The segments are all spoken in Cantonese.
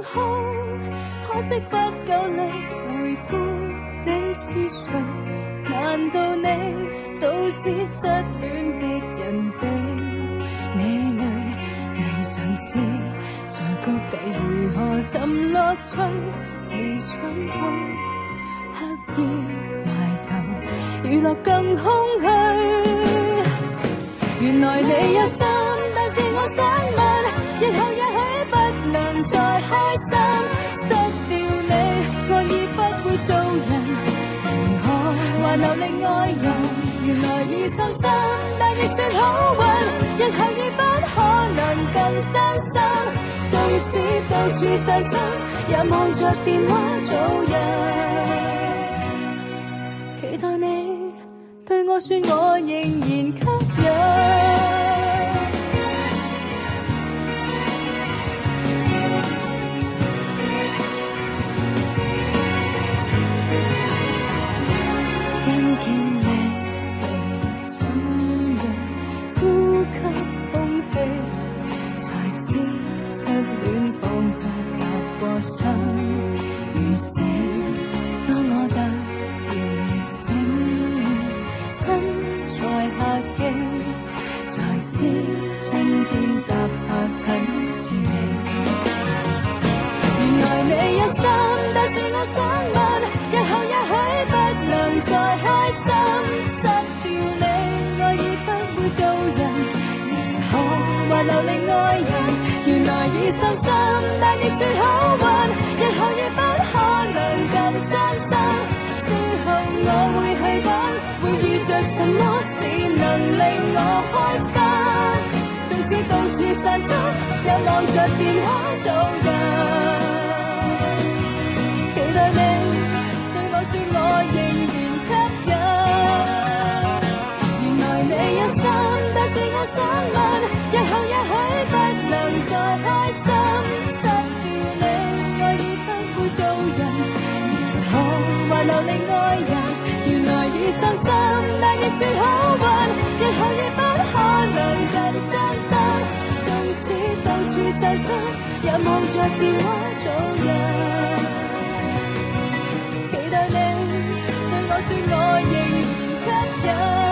好，可惜不够力回顾你是谁。难道你都知失恋的人比你累？你想知在谷底如何寻乐趣？未想到刻意埋头，娛樂更空虛。原來你有心，但是我想問，日後也許不能再開心。失掉你，我已不會做人，如何還留另愛人？原來已傷心，但亦算好運，日後已不可能更傷心。縱使到處散心，也望着電話做人，期待你對我說我仍然吸引。留另愛人，原來已傷心，但亦算好運，日後亦不可能更傷心。之後我會去揾，會遇着什麼事能令我開心。縱使到處散心，也望着電話做人，期待你對我說我仍然吸引。原來你有心，但是我想問，日後也許不能再開心。失掉你，我已不會做人，如何還留另愛人？原來已傷心，但亦算好運，日後亦不可能更傷心。縱使到處散心，也望着電話做人，期待你對我說我仍然吸引。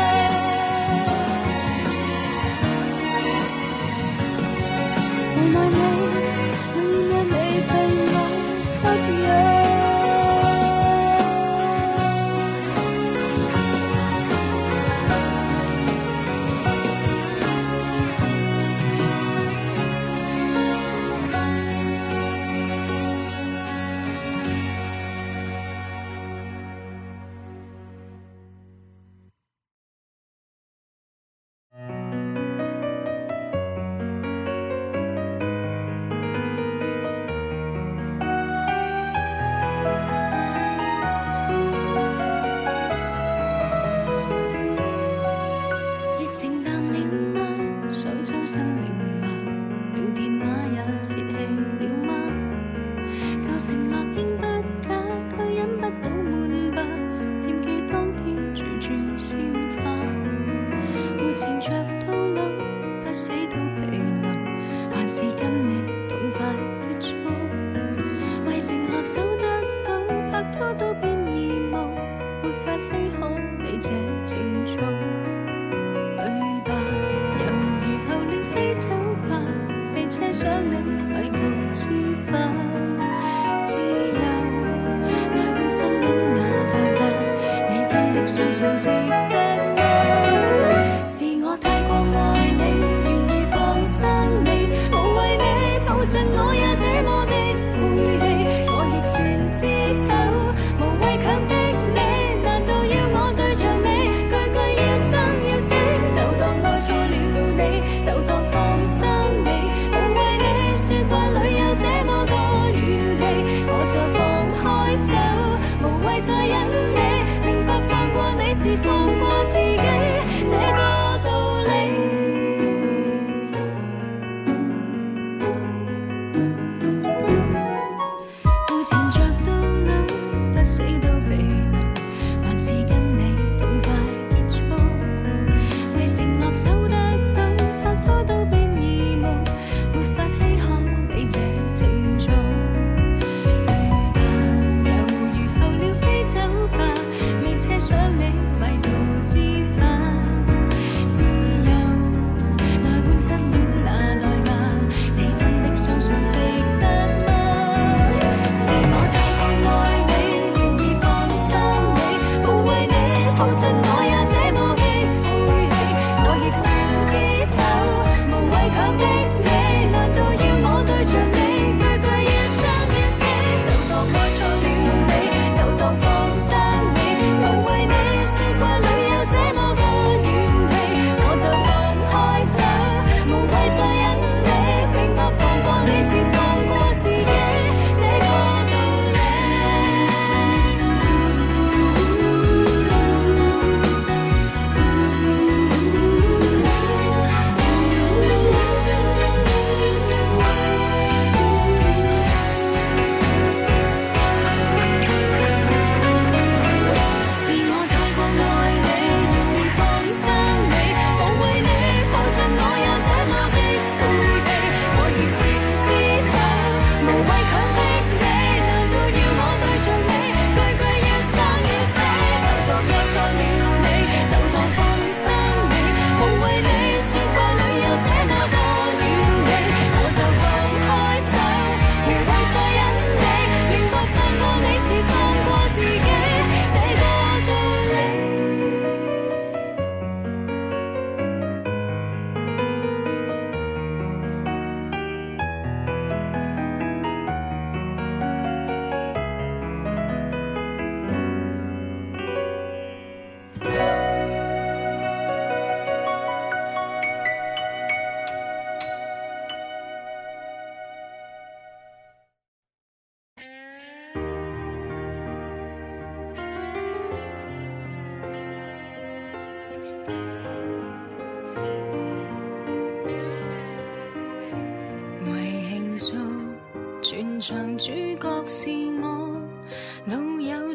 無奈你永遠也未被我吸引。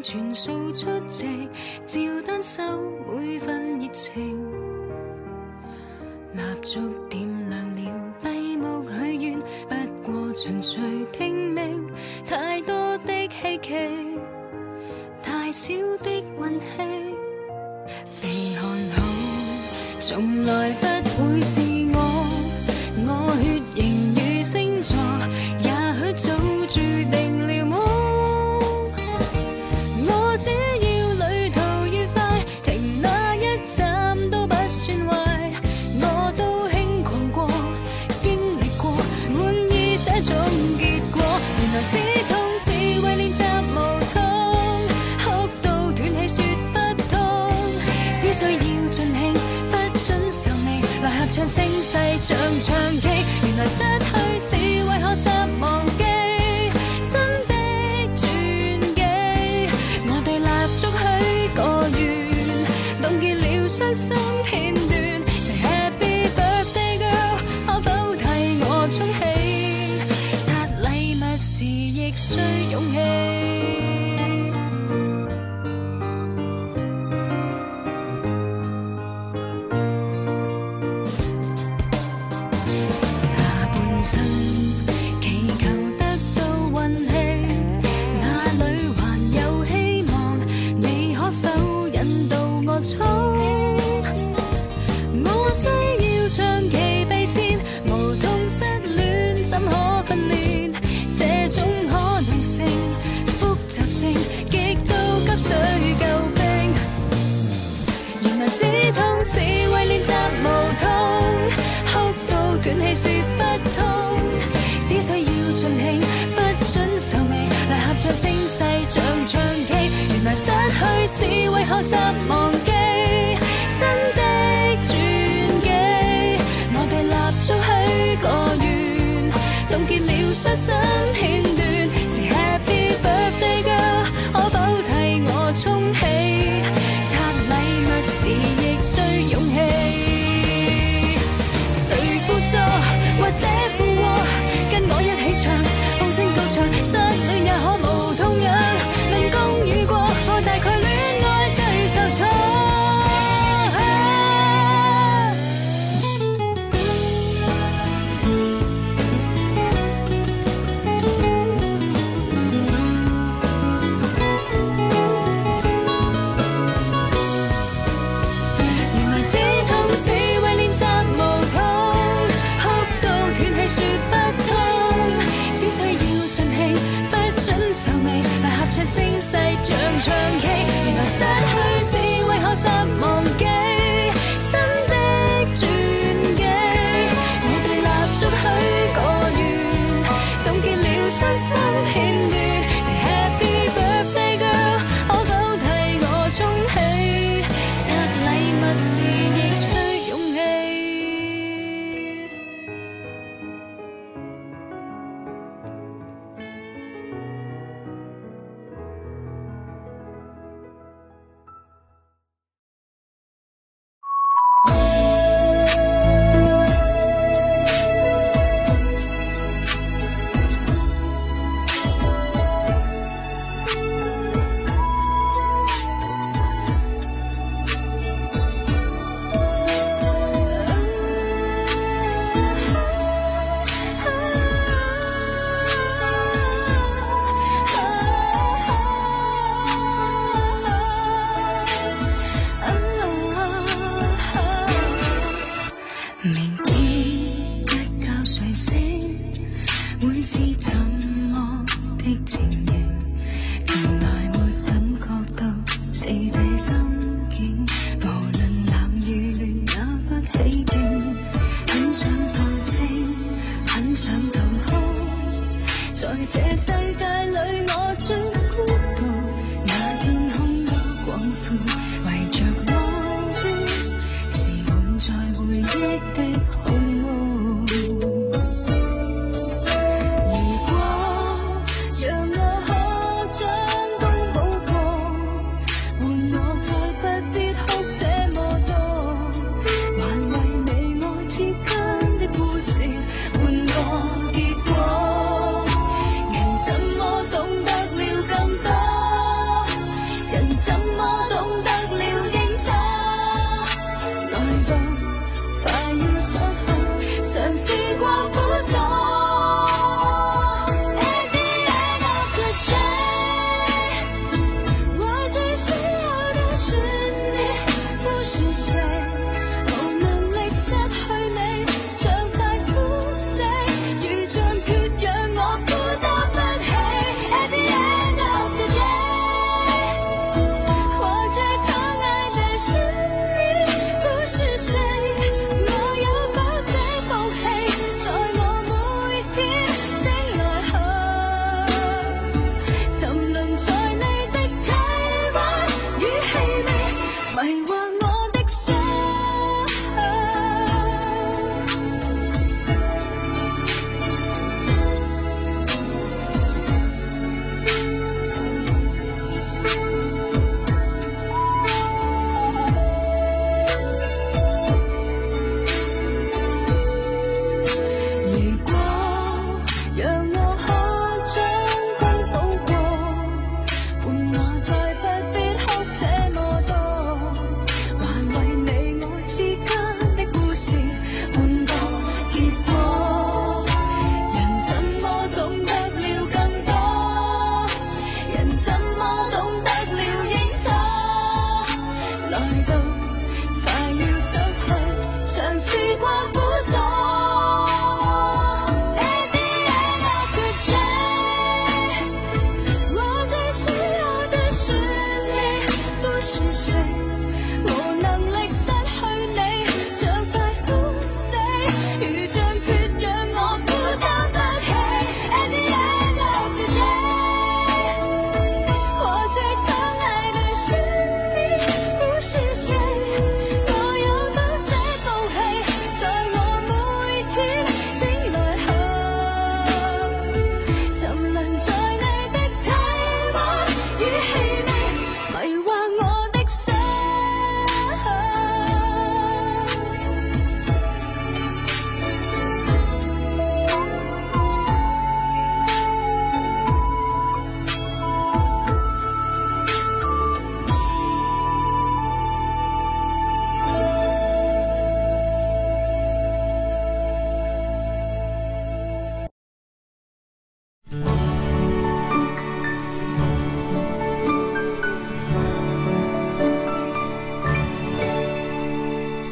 全數出席，照單收每份熱情。蠟燭點亮了，閉目許願，不過循序聽命。太多的希冀，太少的運氣。被看好，從來不會是我。我血型與星座，也許早注定了麼？我只要旅途愉快，停哪一站都不算壞。我都輕狂過，經歷過，滿意這種結果。原來止痛是為練習無痛，哭到斷氣說不痛，只需要盡興，不准愁眉，來合唱聲勢像唱 K。原來失去是為學習忘記。傷心片段，Say Happy Birthday Girl， 可否替我沖起？拆禮物時亦需勇氣。下半生祈求得到運氣，哪裏還有希望？你可否引導我衝？需要長期備戰，無痛失戀怎可訓練？這種可能性、複雜性極度急需救兵。原來止痛是為練習無痛，哭到斷氣說不痛，只需要盡興，不准愁眉，來合唱聲勢像唱 K。原來失去是為學習忘記，新的祝許個願，凍結了傷心片段。Say Happy Birthday Girl， 可否替我沖起？拆禮物時亦需勇氣。誰輔助或者附和，跟我一起唱，放聲高唱，失戀也可無痛癢。論功與過，我大概戀愛最受挫。愁眉，來合唱聲勢像唱 K。原來失去是為學習忘記，新的傳記。我對蠟燭許個願，凍結了傷心片段。Say Happy Birthday Girl， 可否替我沖起？拆禮物時亦需勇氣。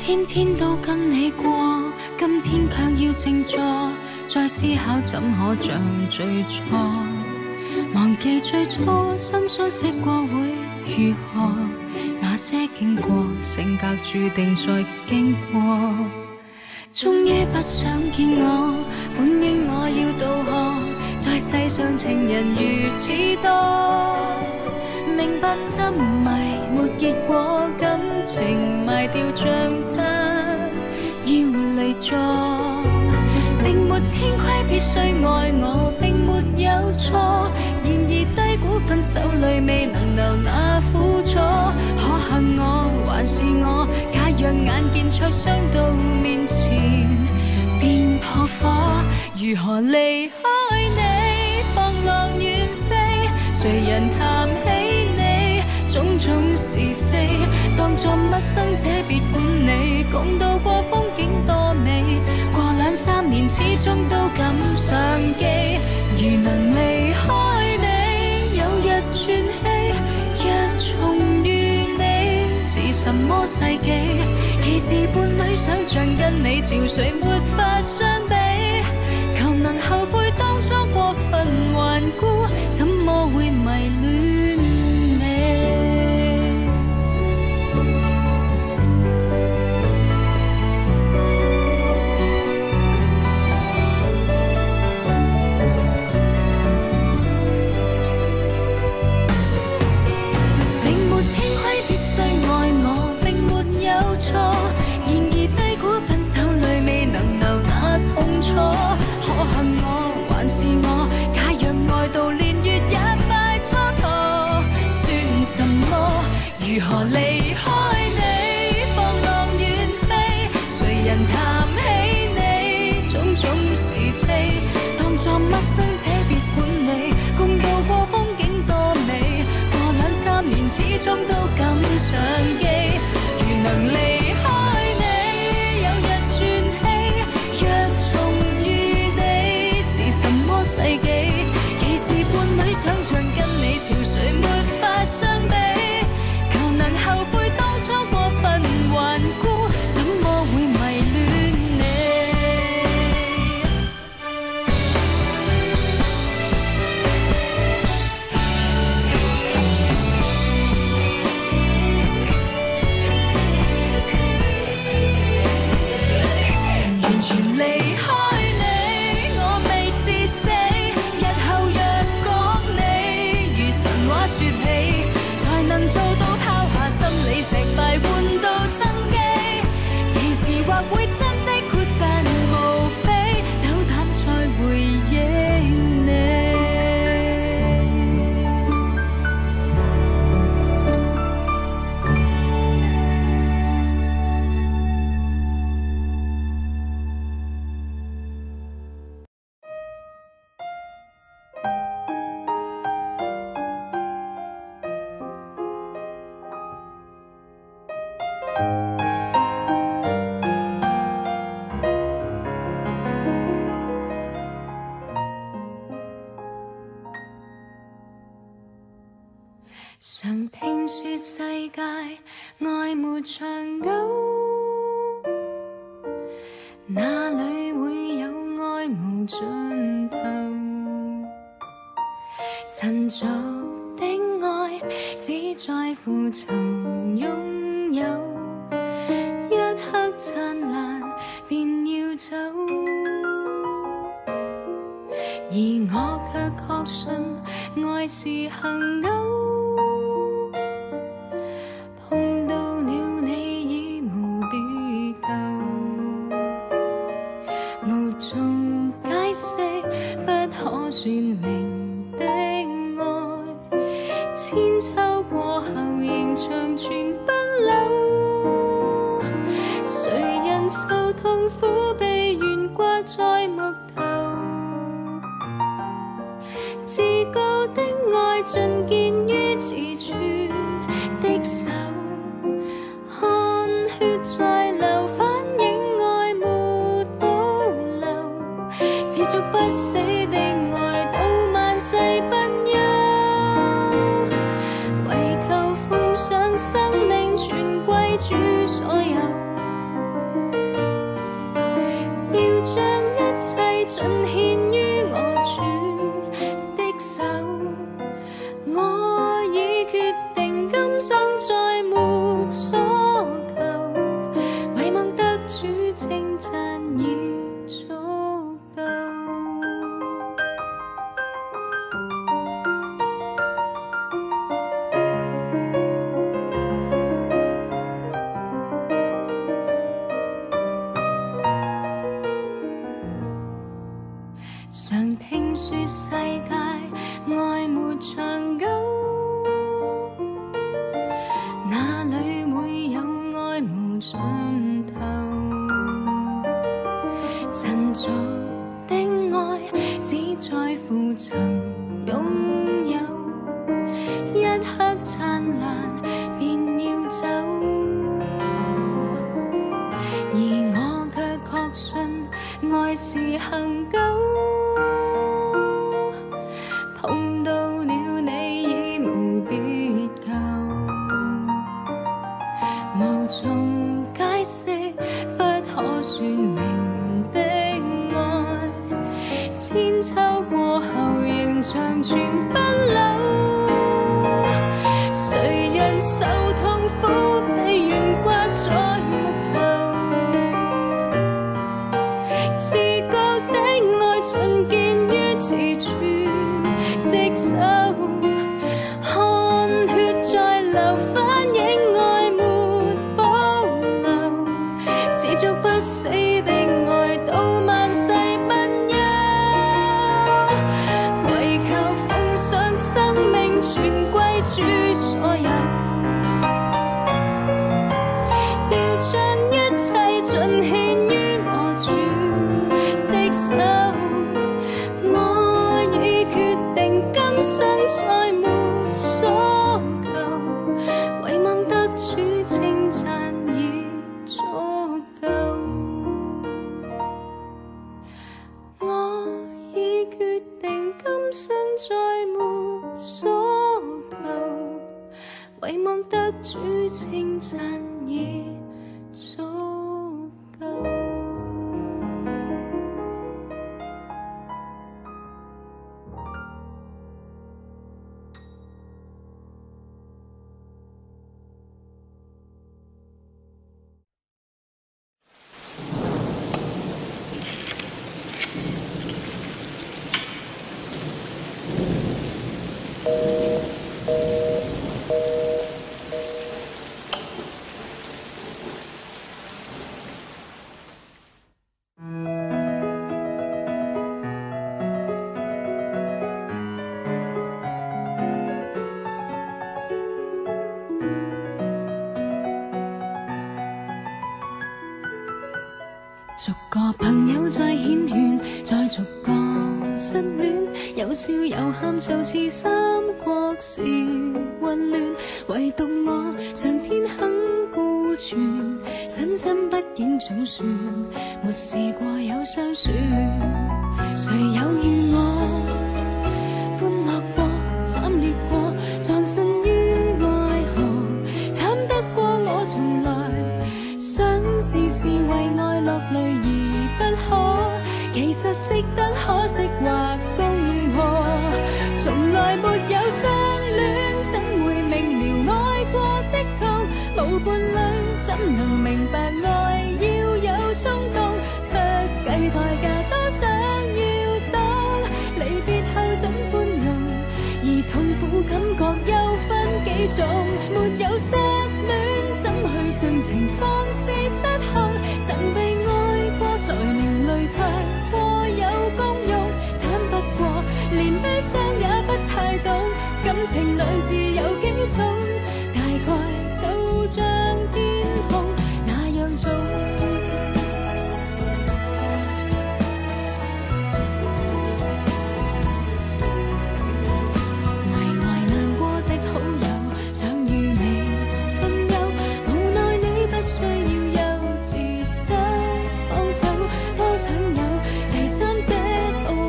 天天都跟你過，今天卻要靜坐，再思考怎可像最初，忘記最初新相識過會如何，那些經過性格注定在經過，終於不想見我，本應我要渡河，在世上情人如此多，明白執迷沒結果，感情賣掉帳單要離座，並沒天規必須愛我，並沒有錯，然而低估分手裏未能留那苦楚，可恨我還是我，假若眼見灼傷到面前便撲火，如何離開你放浪遠飛，誰人談起你種種是非，當作陌生者別管你，共度過風景多美，過兩三年始終都敢上機，如能離開你有日轉機，若重遇你是什麼世紀，其時伴侶想像跟你照水沒法相比，求能後悔當初過分頑固，怎麼會迷戀你。然而低估分手裏未能留那痛楚，可恨我還是我，假若愛到連月也快蹉跎，算什麼？如何離開你放浪遠飛，誰人談起你種種是非，當作陌生者別管你，共度過風景多美，過兩三年始終都敢上機，如能離世紀，其時伴侶想像跟你潮水沒法相比，求能後悔當初過分頑固，怎麼會迷戀你。完全離開說起，才能做到拋下心理石塊換到生機，其時或會真的豁達無比，斗膽再回應你。常聽說世界愛沒長久，哪裏會有愛無盡頭？塵俗的愛只在乎曾擁有，一刻燦爛便要走，而我卻確信愛是恒久。算明的愛，千秋過後仍長存不朽。誰人受痛苦被懸掛在木頭？至高的愛盡見於自存的手，汗血在流，反映愛沒保留，持續不死的愛。世不休，為求奉上生命全歸主所有。 尽獻於我主的手。我已決定今生再沒所求，唯望得主稱讚已足夠。常聽說世界愛沒長久，哪裏會有愛無盡頭？塵俗的愛只在乎曾擁有，一刻燦爛便要走，而我卻確信愛是恒久。碰到了你已無別求，無從解釋不可說明的愛，千秋過後仍長存不朽。誰人受痛苦被懸掛在木頭，自覺的愛盡見於自處的手，汗血在流，反映愛沒保留，持續不死的愛到萬世不休，唯求奉上生命全歸主所有，要將一切盡獻於我主的手。今生再沒所求，唯望得主稱讚已足夠。我已決定今生再沒所求，唯望得主稱讚已足夠。逐個朋友再顯勸，再逐個失戀，有笑有喊就似三國時混亂，唯獨我上天肯顧全，身心畢竟總算沒試過有相選。誰有如我歡樂過慘烈過，葬身於愛河，慘得過我從來想時時為愛落淚而不可，其實值得可惜或恭賀。從來沒有相戀，怎會明了愛過的痛？無伴侶怎能明白愛要有衝動？不計代價多想要懂，離別後怎寬容？而痛苦感覺又分幾種？沒有失戀，怎去盡情放肆失控？曾被愛過才明淚太過有功用，慘不過連悲傷也不太懂，感情兩字有幾重？大概就像天空那樣重。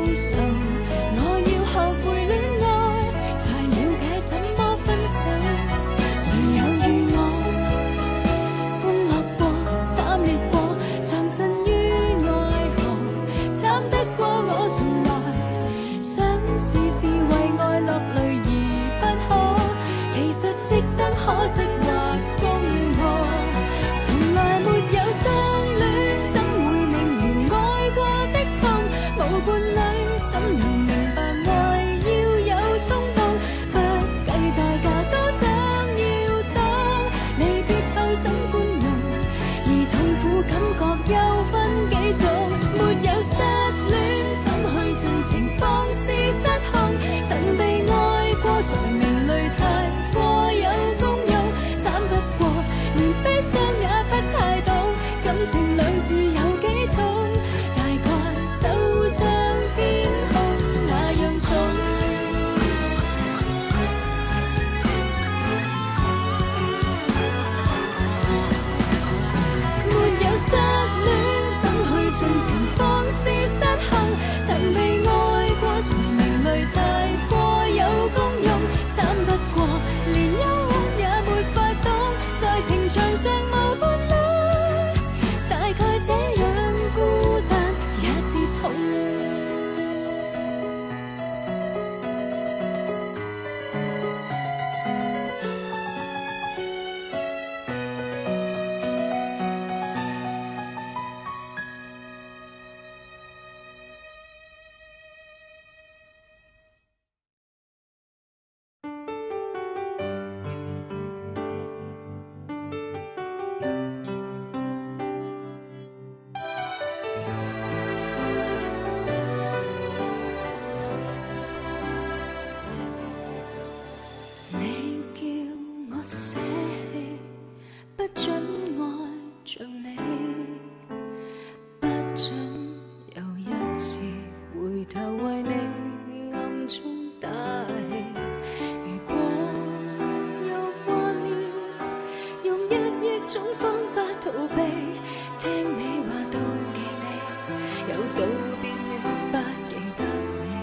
我要學會戀愛，才了解怎麼分手。 得可惜或恭賀。從來沒有相戀，怎會明了愛過的痛？無伴侶怎能明白愛要有衝動？不計代價都想要當，離別後怎寬容？而痛苦感覺又分幾種？沒有失戀，怎去盡情放肆失控？曾被愛過才明淚太過有功用，慘不過連悲傷也不太懂，感情兩字有幾重？大概就像天空那樣重。沒有失戀，怎去盡情放肆失控？曾被愛過才明淚太過有功用，慘不過連憂鬱也沒法懂，在情場上無伴侶，大概這樣孤單也是痛。你叫我捨棄，不准愛像你，不准又一次回頭為你暗中打氣。如果有掛念，用1億種方法逃避，聽你話妒忌你，有道別你不記得你。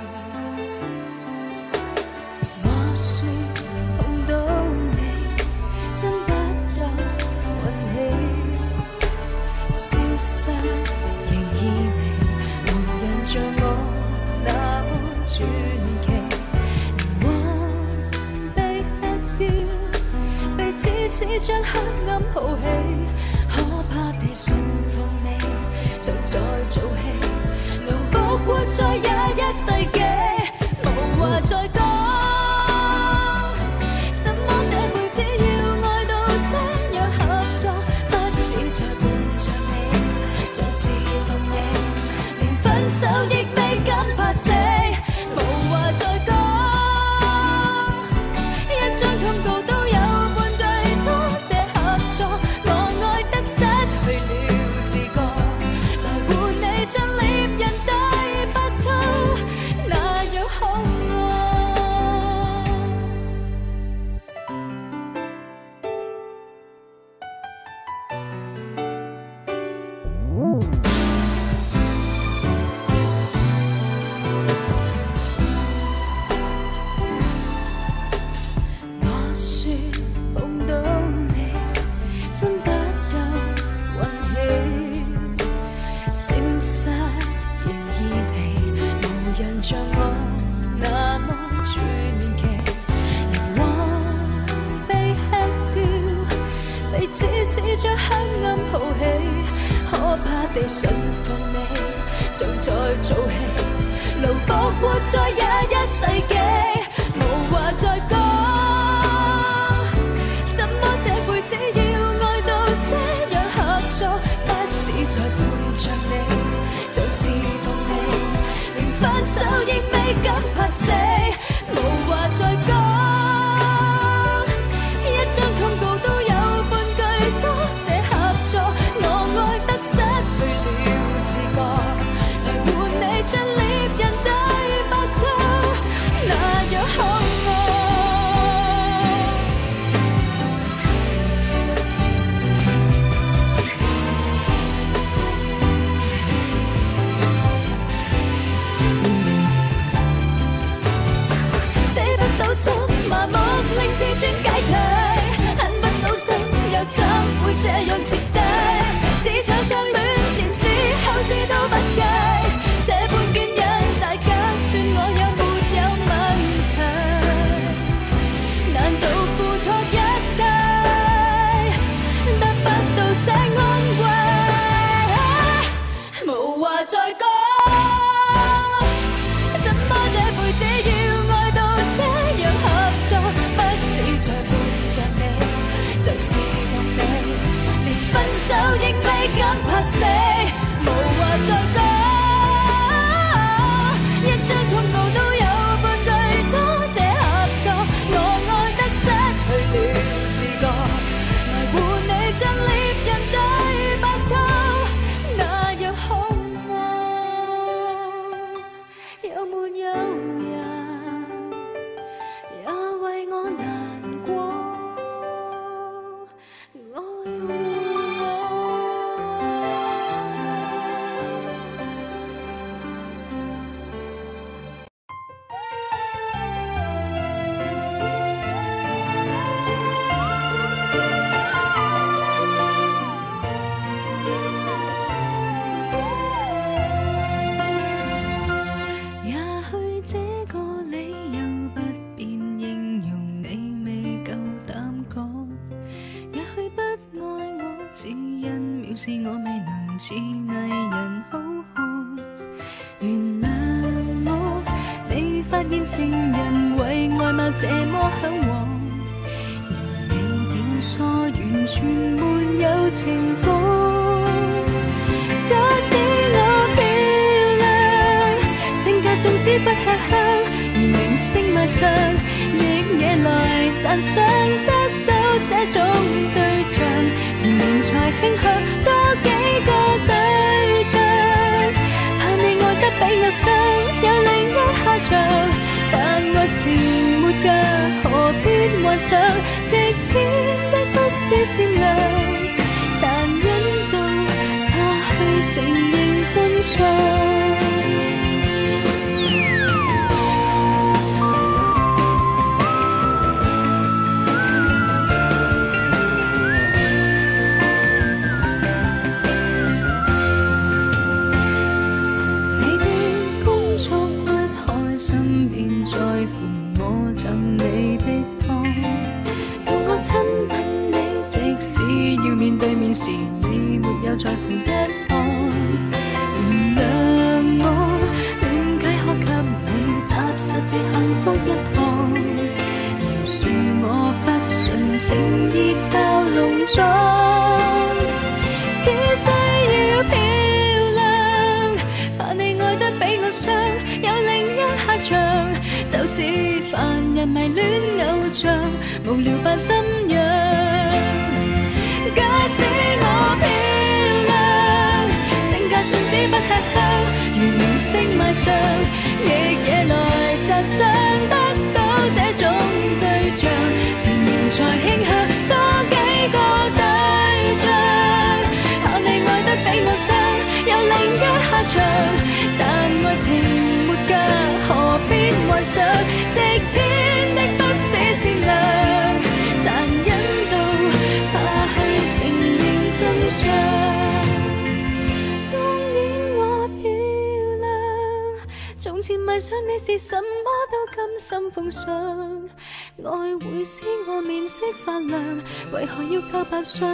我說碰到你真不夠運氣，消失仍依你，無人像我那麼傳奇。靈魂被吃掉，被指使將黑暗抱起，可怕地信服你，像在做戲。奴僕活在21世紀，無話再講。怎麼這輩子要愛到這樣合作？不是在伴着你，像侍奉你，連分手亦未敢怕死，無話再講。一張通告都有半句多謝合作，我愛得失去了自覺，來換你將獵人對白兔那樣可愛。我說碰到你真不夠運氣，消失仍依你，無人像我那麼傳奇。靈魂被吃掉，被指使將黑暗抱起，可怕地信服你，像在做戲。奴僕活在21世紀，無話再講。怎麼這輩子要愛到這樣合作？不是在伴着你，像侍奉你，連分手亦未敢怕死，無話再講。一張通告都有半句多謝合作，我愛得失去了自覺，來換你將獵人對白兔那纵使我未能似艺人好好，原谅我，你發現情人為外貌這麼嚮往，而你竟疏完全沒有情講。假使我漂亮，性格縱使不吃香，而名聲賣相，亦惹來讚賞。得到這種對象，自然才傾向多幾個對象。怕你愛得比我傷，有另一下場，但愛情沒價，何必幻想？值錢的不是善良，殘忍到怕去承認真相。時你沒有在乎一項，原諒我，亂解可給你踏實地幸福一趟。饒恕我不純情意較濃妝，只需要漂亮，怕你愛得比我傷，有另一下場，就似凡人迷戀偶像，無聊扮心癢。假使我漂亮，性格縱使不吃香，如明星賣相，亦惹來讚賞。得到這種對象，自然才傾向多幾個對象。怕你愛得比我傷，有另一下場，但愛情沒價，何必幻想？值錢的不是善良，殘忍到怕去承認真相。當然我漂亮，從前迷上你時什麼都甘心奉上，愛會使我面色發亮，為何要靠扮相？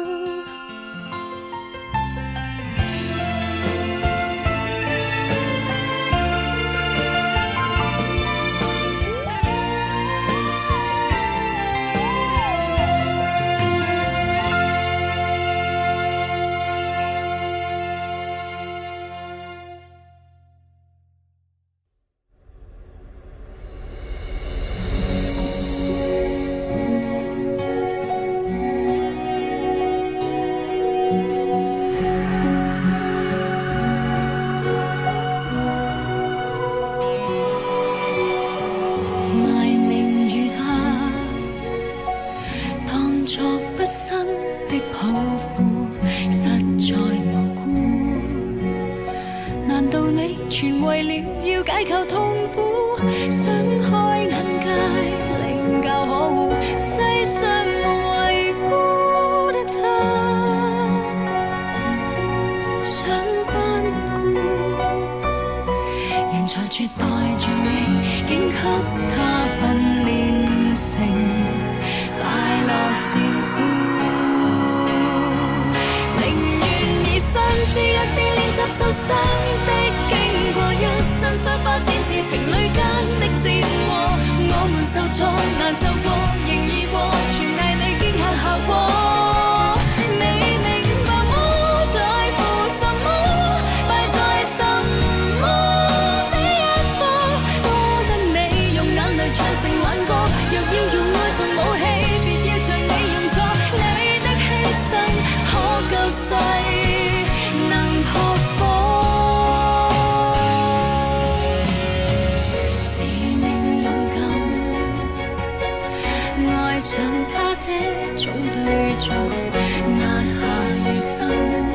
受傷的經過，一身傷疤展示情侶間的戰禍。我們受挫難受過，仍易過，全賴你驚嚇效果。你明白麼？在乎什麼？敗在什麼？這一科多得你用眼淚唱成挽歌。若要用愛做武器，別要像你用錯。你的犧牲可救世。這種對象壓下餘生，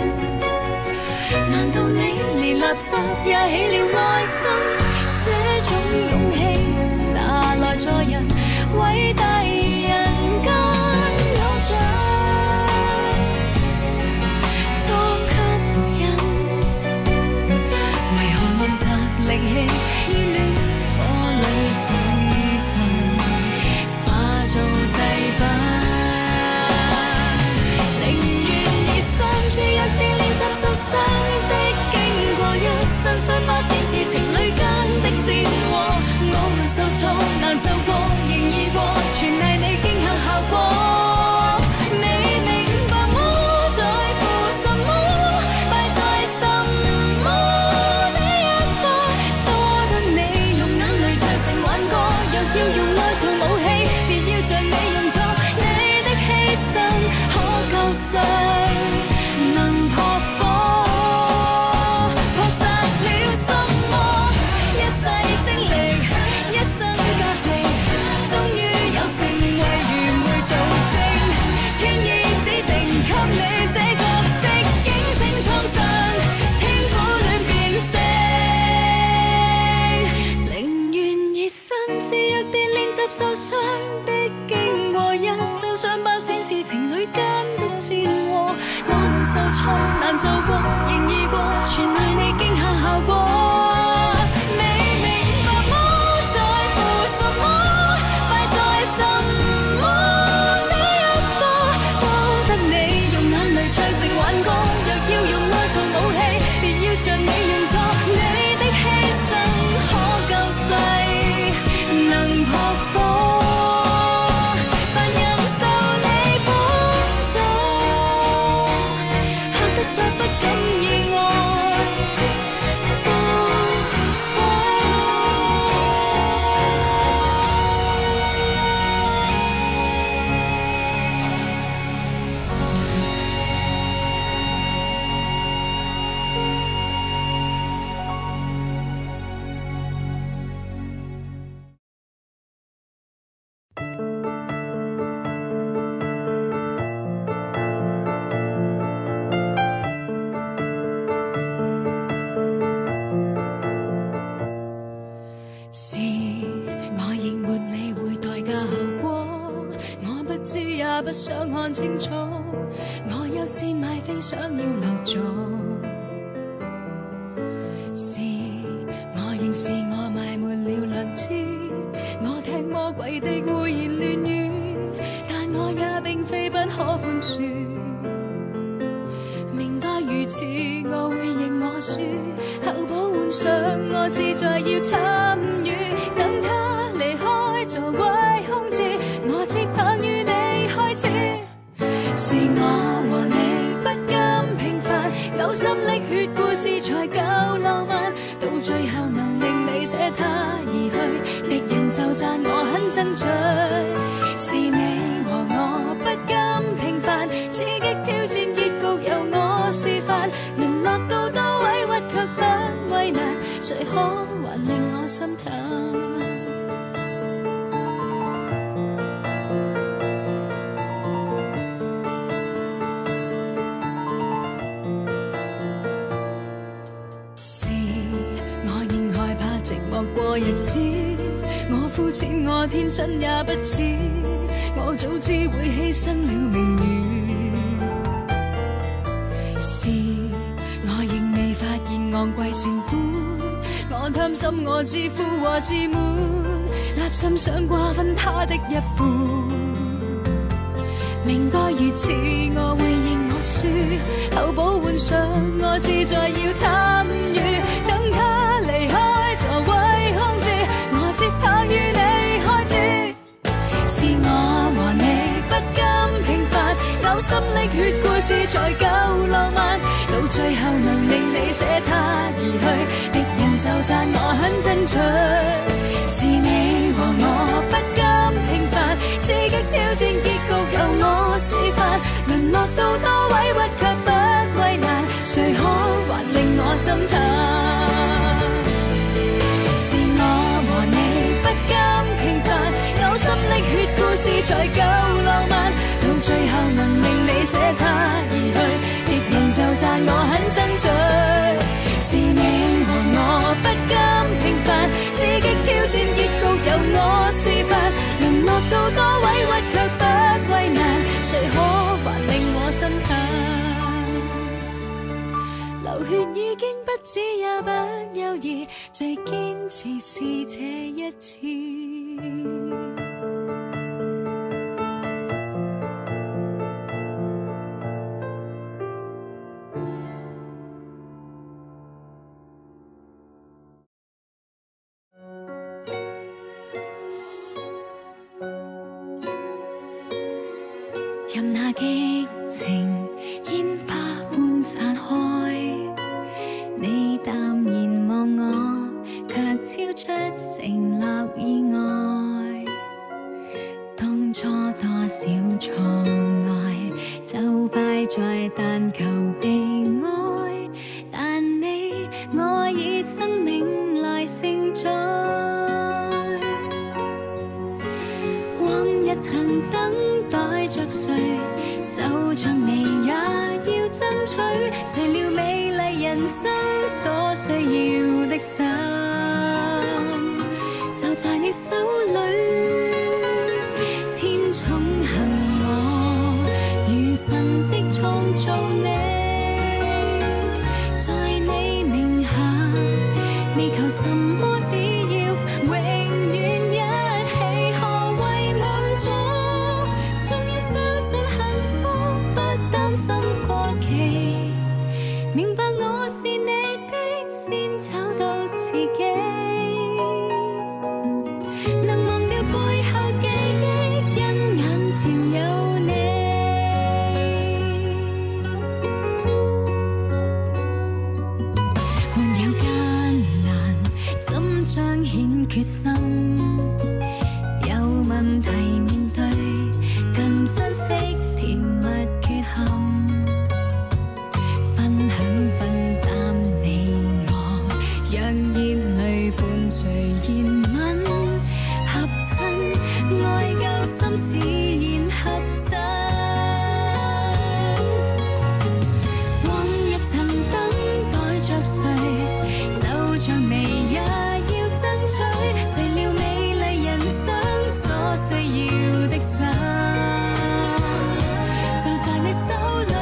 難道你連垃圾也起了愛心？這種勇氣拿來助人，偉大人間偶像多吸引，為何論責力氣於戀火裏自焚，化做祭品。 傷的經過，一生傷疤只是情侶間的戰禍。我們受挫難受過，仍易過，全賴你驚嚇效果。你明白麼？在乎什麼？敗在什麼？這一刻多得你用眼淚唱成挽歌。若要用愛做武器，別要像你用錯。你的犧牲可救世。受傷的經過，一身傷疤展示情侶間的戰禍。我們受挫難受過，仍易過，全賴你驚嚇效果。你明白麼？在乎什麼？敗在什麼？這一刻多得你用眼淚唱成挽歌。若要用愛做武器，別要像你用錯。你的犧牲可救世。再不敢意外。是我亦沒理會代價後果，我不知也不想看清楚，我有線買飛想要留座。是我認是我埋沒了良知，我聽魔鬼的胡言亂語，但我也並非不可寬恕。明該如此，我會認我輸，後補換上我自在要參與。等他離開座位空置，我接棒與你開始。是我和你不甘平凡，嘔心瀝血故事才夠浪漫，到最後能令你捨他而去，敵人就讚我很爭取。是你和我不甘平凡，刺激挑戰結局由我示範，淪落到多委屈卻不為難，誰可還令我心淡？是我仍害怕寂寞過日子，我膚淺我天真也不知，我早知會犧牲了名譽。是我仍未發現昂貴成本，我貪心我自負和自滿，立心想瓜分他的一半。明該如此，我會認我輸，後補換上我自在要參與。等他離開座位空置，我接棒與你開始。是我和你不甘平凡，嘔心瀝血故事才夠浪漫，到最後能令你捨他而去，敵人就讚我很爭取。是你和我不甘平凡，刺激挑戰結局由我示範，淪落到多委屈卻不為難，誰可還令我心淡？是我和你不甘平凡，嘔心瀝血故事才夠浪漫，到最後能令你捨他而去，敵人就讚我很爭取。是你和我不甘平凡，刺激挑戰結局由我示範，淪落到多委屈卻不為難，誰可還令我心淡？流血已經不止也不猶豫，最堅持是這一次。 任那激情煙花般散開，你淡然望我，卻超出承諾以外。當初多少錯愛，就快在但求被愛，但你我以生命來承載。往日曾等待着誰，就像你也要爭取，誰料美麗人生所需要的心，就在你手裏。天寵幸我，如神蹟創造你，在你名下，未求什麼，只要永遠一起，何謂滿足？終於相信幸福，不擔心過期，明白我是你的，先找到自己，能忘掉背後記憶，因眼前有你。沒有艱難，怎彰顯決心？有問題面對，更珍惜甜蜜缺陷，分享分擔你我，讓熱淚伴隨熱吻，合襯愛夠深自然合真。往日曾等待着誰，就像未也要爭取，誰料美麗人生所需要的心，就在你手裏。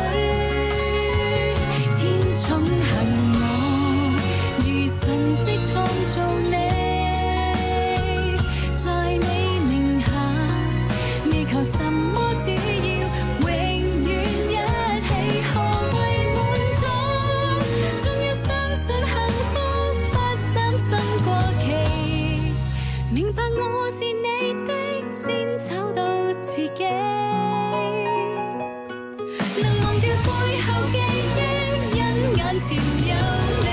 天寵幸我，如神蹟創造你，在你名下，未求什麼，只要永遠一起，何謂滿足？終於相信幸福，不擔心過期，明白我是你的，先找到自己，能忘掉背後記憶，因眼前有你。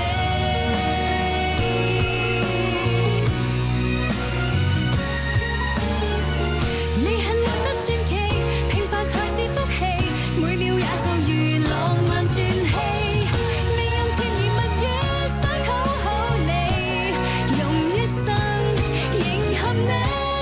你恨活得傳奇，平凡才是福氣，每秒也就如浪漫傳奇，未用甜言蜜語想討好你，用一生迎合你，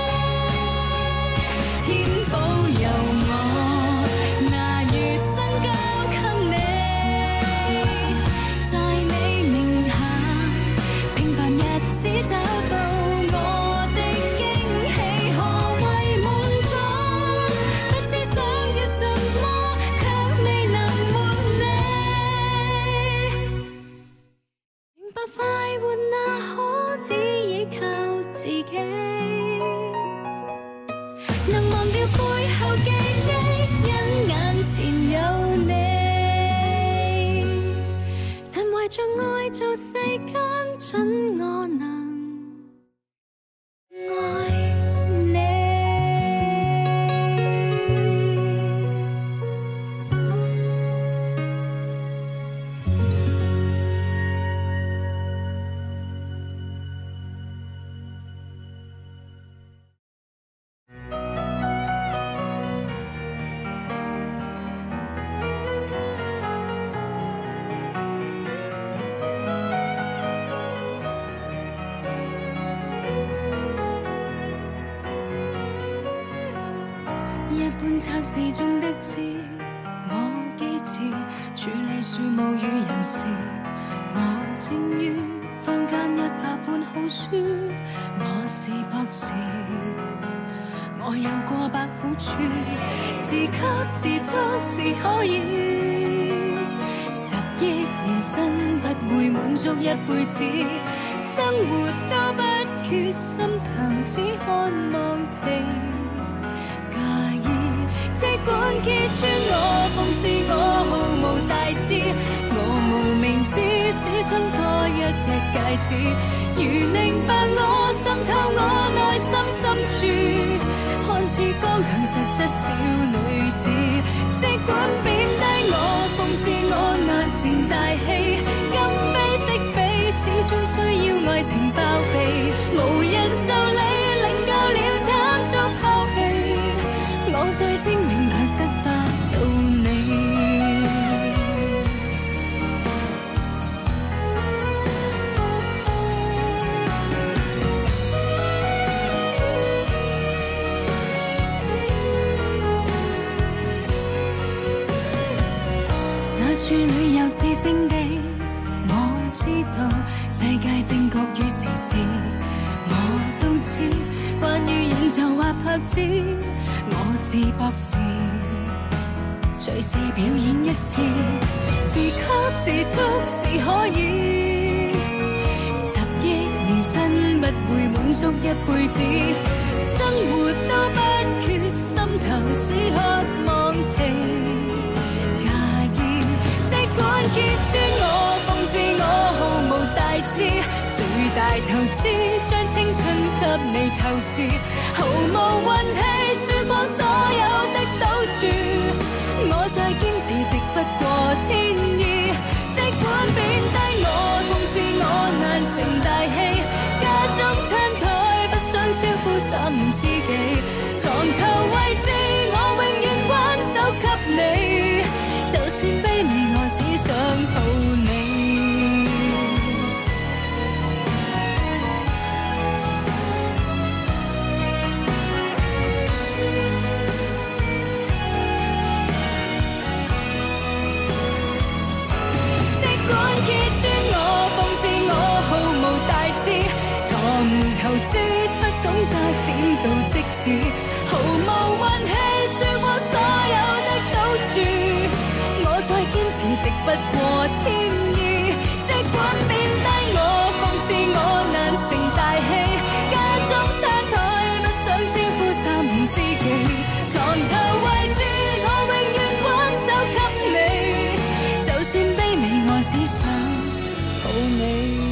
天保佑我，拿餘生交給你，在你名下，平凡日子找到我的驚喜，何謂滿足？不知想要什麼，卻未能換你，明白快活那可只依靠自己，能忘掉背後記憶，因眼前有你，神為着愛做世間，准我能愛你。一般測試中的字，我機智處理樹木與人事，我精於坊間100本好書，我是博士，我有過百好處，自給自足是可以，10億年薪不會滿足一輩子，生活都不缺，心頭只渴望被介意，即管揭穿我，諷刺我毫無大志，我無名指，只想多一隻戒指，如明白我，滲透我內心深處，看似剛強實質小女子。 處旅遊是聖地，我知道世界正各於時事，我都知關於演奏或拍子，我是博士，隨時表演一次，自給自足是可以，10億年薪不會滿足一輩子，生活都不缺，心頭只渴望被揭穿我，諷刺我毫無大志，最大投資將青春給你投資，毫無運氣輸過所有的賭注，我再堅持敵不過天意，即管貶低我，諷刺我難成大器，家中餐台不想招呼3知己，床頭位置我永遠關手給你，就算卑微我只想抱你，即管揭穿我，諷刺我毫無大志，錯誤投資不懂得點到即止，毫無運氣輸過所有的賭注，我再堅持敵不過天意，即管貶低我，諷刺我難成大器，家中餐台不想招呼3知己，床頭位置我永遠關手給你，就算卑微我只想抱你。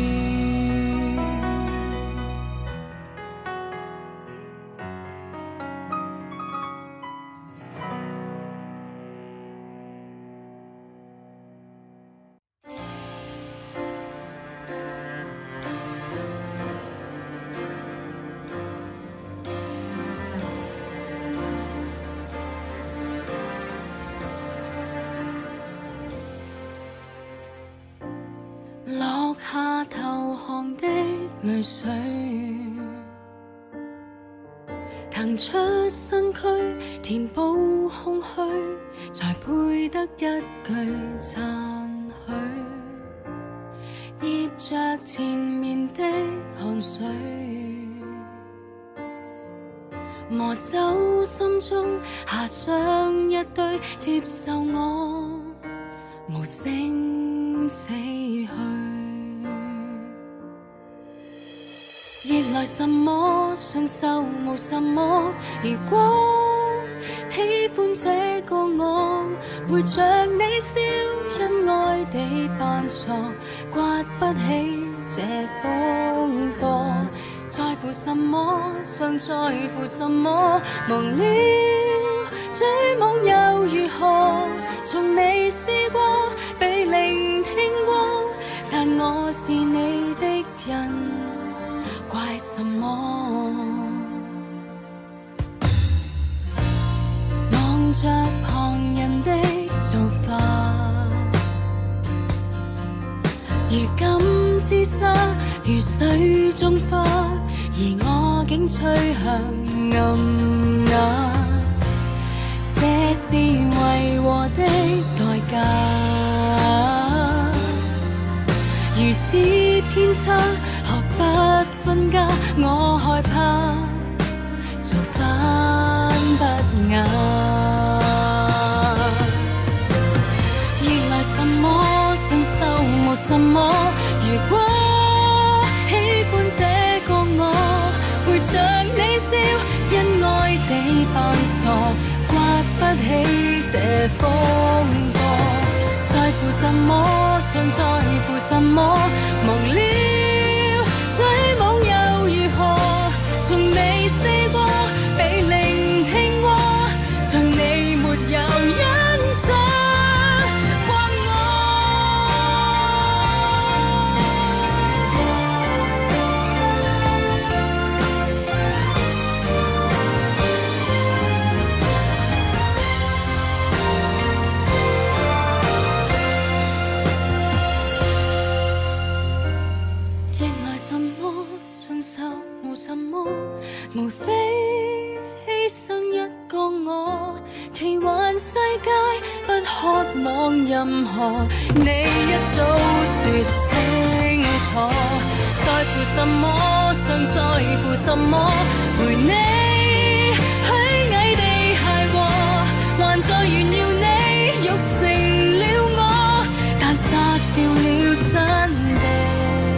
落下投降的淚水，騰出身軀填補空虛，才配得一句讚許，醃着前面的汗水，磨走心中下上一堆，接受我無聲死去，逆來什麼承受無什麼，如果喜歡這個我，陪着你笑，因愛地扮傻，刮不起這風波，在乎什麼尚在乎什麼，忘了追夢又如何，從未試過被聆聽過，但我是你的人，怪什麼？望着旁人的做法，如金之沙，如水中花，而我竟趨向暗啞，這是為禍的代價，如此偏差，學不分家，我害怕做翻不雅，逆來什麼承受無什麼，如果喜歡這個我，陪着你笑，因愛地扮傻，刮不起這風波，在乎什麼尚在乎什麼，忘了追夢又如何，從未試過被聆聽過，像你沒有欣賞過我。 世界，不渴望任何。你一早說清楚，在乎什麼，尚在乎什麼？陪你虛偽地諧和，還在炫耀你育成了我，但殺掉了真地。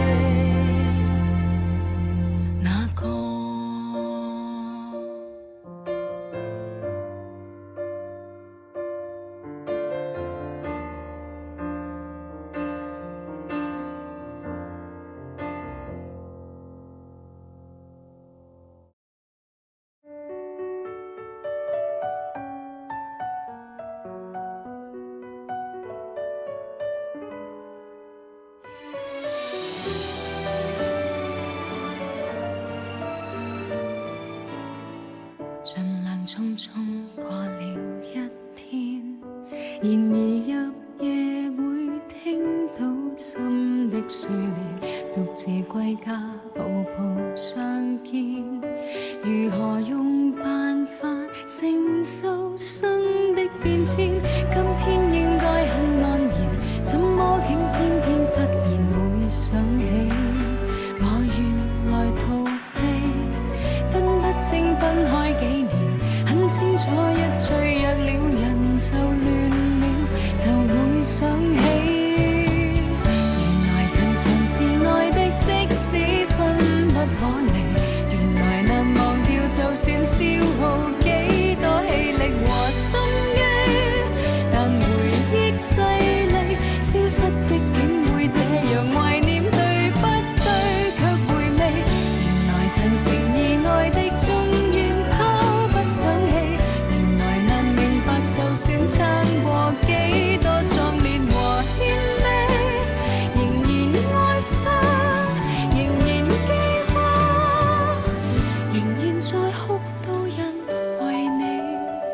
盡量匆匆過了一天，然而入夜會聽到心的碎裂，獨自歸家步步相見，如何用辦法承受生的變遷？今天應該很安然，怎麼竟偏偏忽然會想起？我原來逃避，分不清分開幾年，很清楚一脆弱了人就亂了，就會想起。原來曾嘗試愛的，即使分不可離，原來難忘掉，就算消耗幾多氣力和心機，但回憶細膩，消失的竟會這樣懷念，對不對卻回味。原來曾善意愛的終願拋不上氣，原來難明白，就算撐過幾多壯烈和獻媚，仍然哀傷，仍然記掛，仍然在哭到人為你。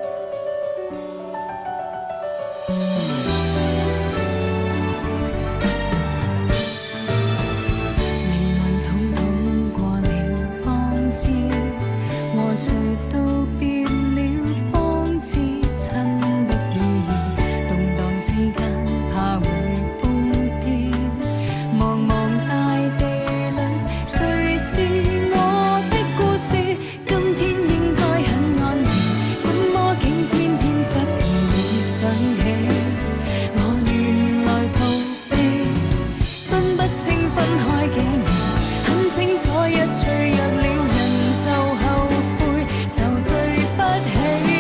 靈魂統統過了方知，和誰道別了方知親的意義，動盪之間怕會瘋癲。茫茫大地裏，誰是我的故事？今天應該很安然，怎麼竟偏偏忽然會想起？我原來逃避，分不清分開幾年，很清楚一脆弱了人就後悔，就對不起。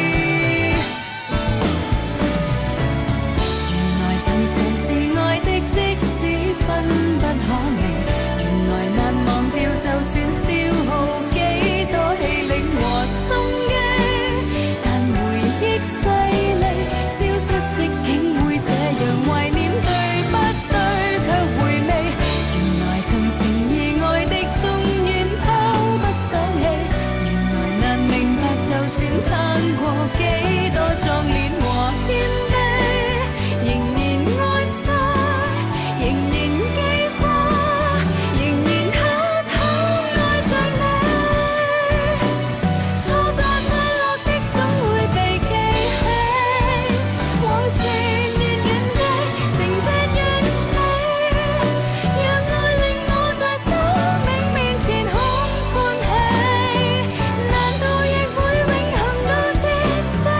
原來曾嘗試愛的，即使分不可離，原來難忘掉，就算消耗幾多氣力和心機，但回憶細膩，消失的竟會這樣懷念，對不對卻回味。原來曾善意愛的，終願拋不上氣，原來難明白，就算撐過幾多壯烈和獻媚，仍然哀傷，仍然記掛，仍然偷偷愛着你。錯在快樂的總會被記起，往事遠遠的，成績遠離，讓愛令我在生命面前空歡喜，難道亦會永恆到至死？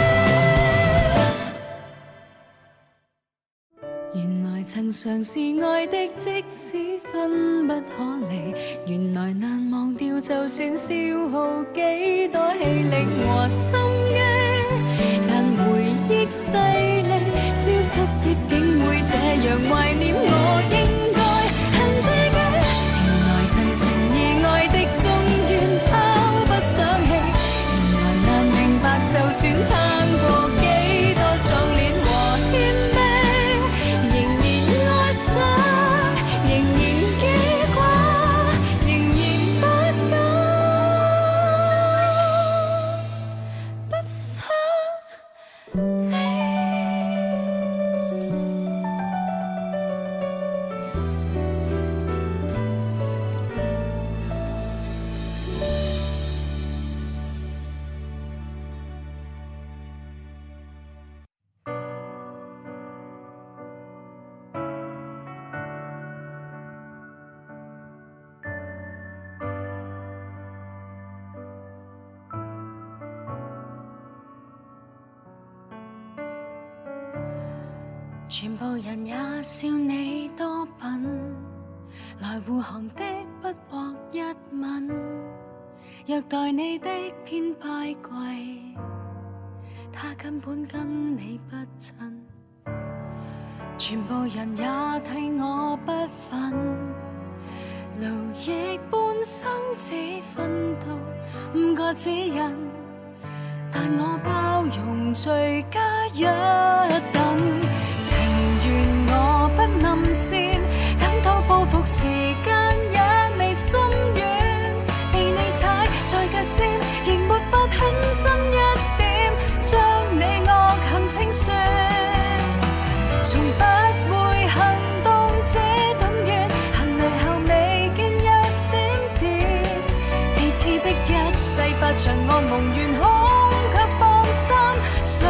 原來曾嘗試愛的，即使分不可離，原來難忘掉，就算消耗幾多氣力和心機，但回憶細膩，消失的竟會這樣懷念，我應該恨自己。原來曾誠意愛的，終願拋不上氣，原來難明白，就算撐過幾多壯烈和獻媚，仍然哀傷，仍然記掛，仍然不敢，不想你。 全部人也笑你多品，來護航的不獲一吻，虐待你的偏拜貴，他根本跟你不襯。全部人也替我不忿，勞役半生只分到5個指引，但我包容罪加一等。情願我不臨線，等到報復時間也未心軟，被你踩在腳尖，仍沒法狠心一點，將你惡行清算。從不會行動這等遠，行嚟後未見有閃電，彼此的一世不像我夢圓空，卻放心睡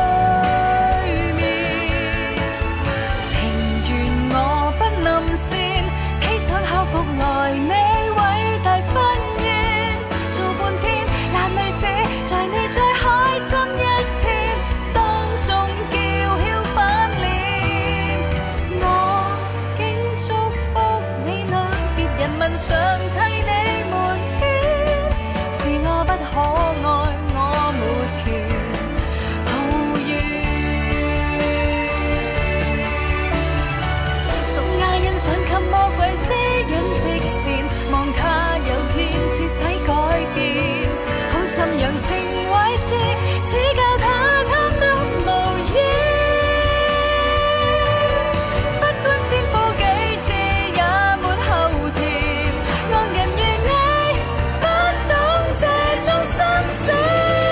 眠。情願我不臨線，披上校服來你偉大婚宴，做半天爛女子，在你最開心一天當中叫囂反臉。我竟祝福你倆，別人問上替你瞞牽，是我不可愛，我沒權抱怨。總也欣賞給魔鬼施引直線，望他有天徹底改變，好心養成壞事，只教他貪得無厭。不管先負幾次也沒後甜，惡人如你不懂這種辛酸。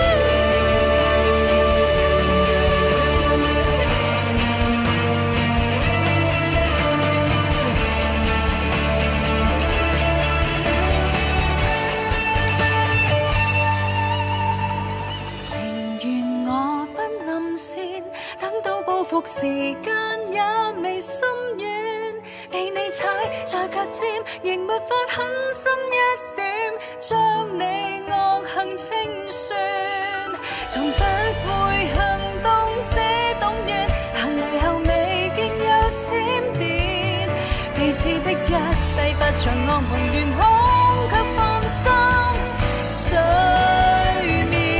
等到報復時間也未心軟，被你踩在腳尖，仍沒法狠心一點，將你惡行清算。從不會行動這動員，行嚟後未見有閃電，彼此的一世不像我們圓空，卻放心睡眠。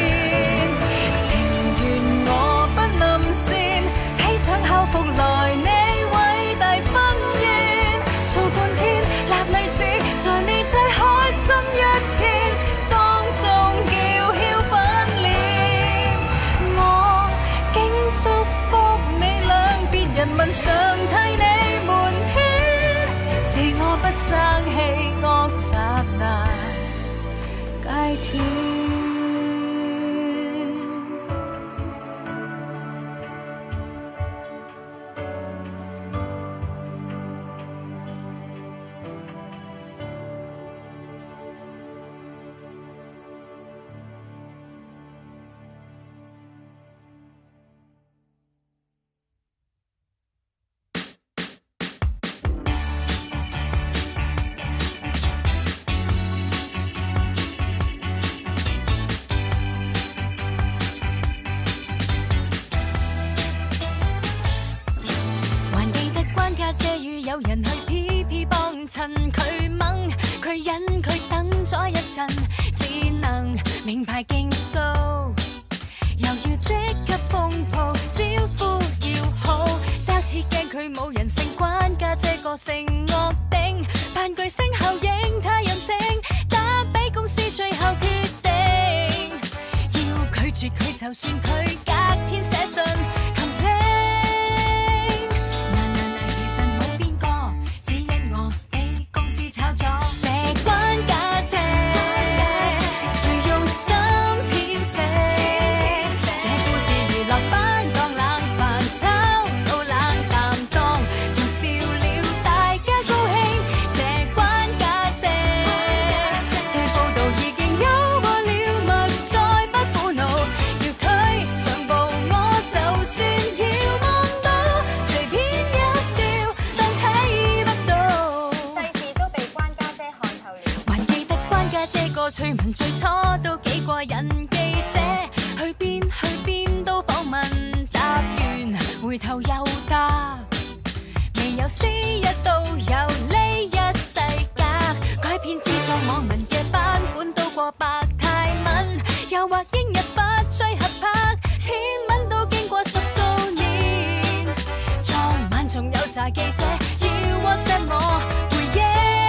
披上校服來你偉大婚宴，做半天辣女子，在你最開心一天當中叫囂反臉。我竟祝福你倆，別人問上替你瞞牽，是我不爭氣，惡習難戒斷。有人去 PP 幫襯佢掹，佢忍佢等咗一陣，只能名牌競數，又要即刻風暴，招呼要好 ，sales 驚佢冇人性，關家姐個性惡頂，扮巨星效應太任性，打俾公司最後決定，要拒絕佢就算佢隔天寫信。趣聞最初都幾過癮，記者去邊都訪問，答完回頭又有詩一到有呢一世隔，改編自作網民嘅版本到過百泰文，又或英日不追合拍，篇文都經過10數年。當晚仲有詐記者要 WhatsApp 我回應，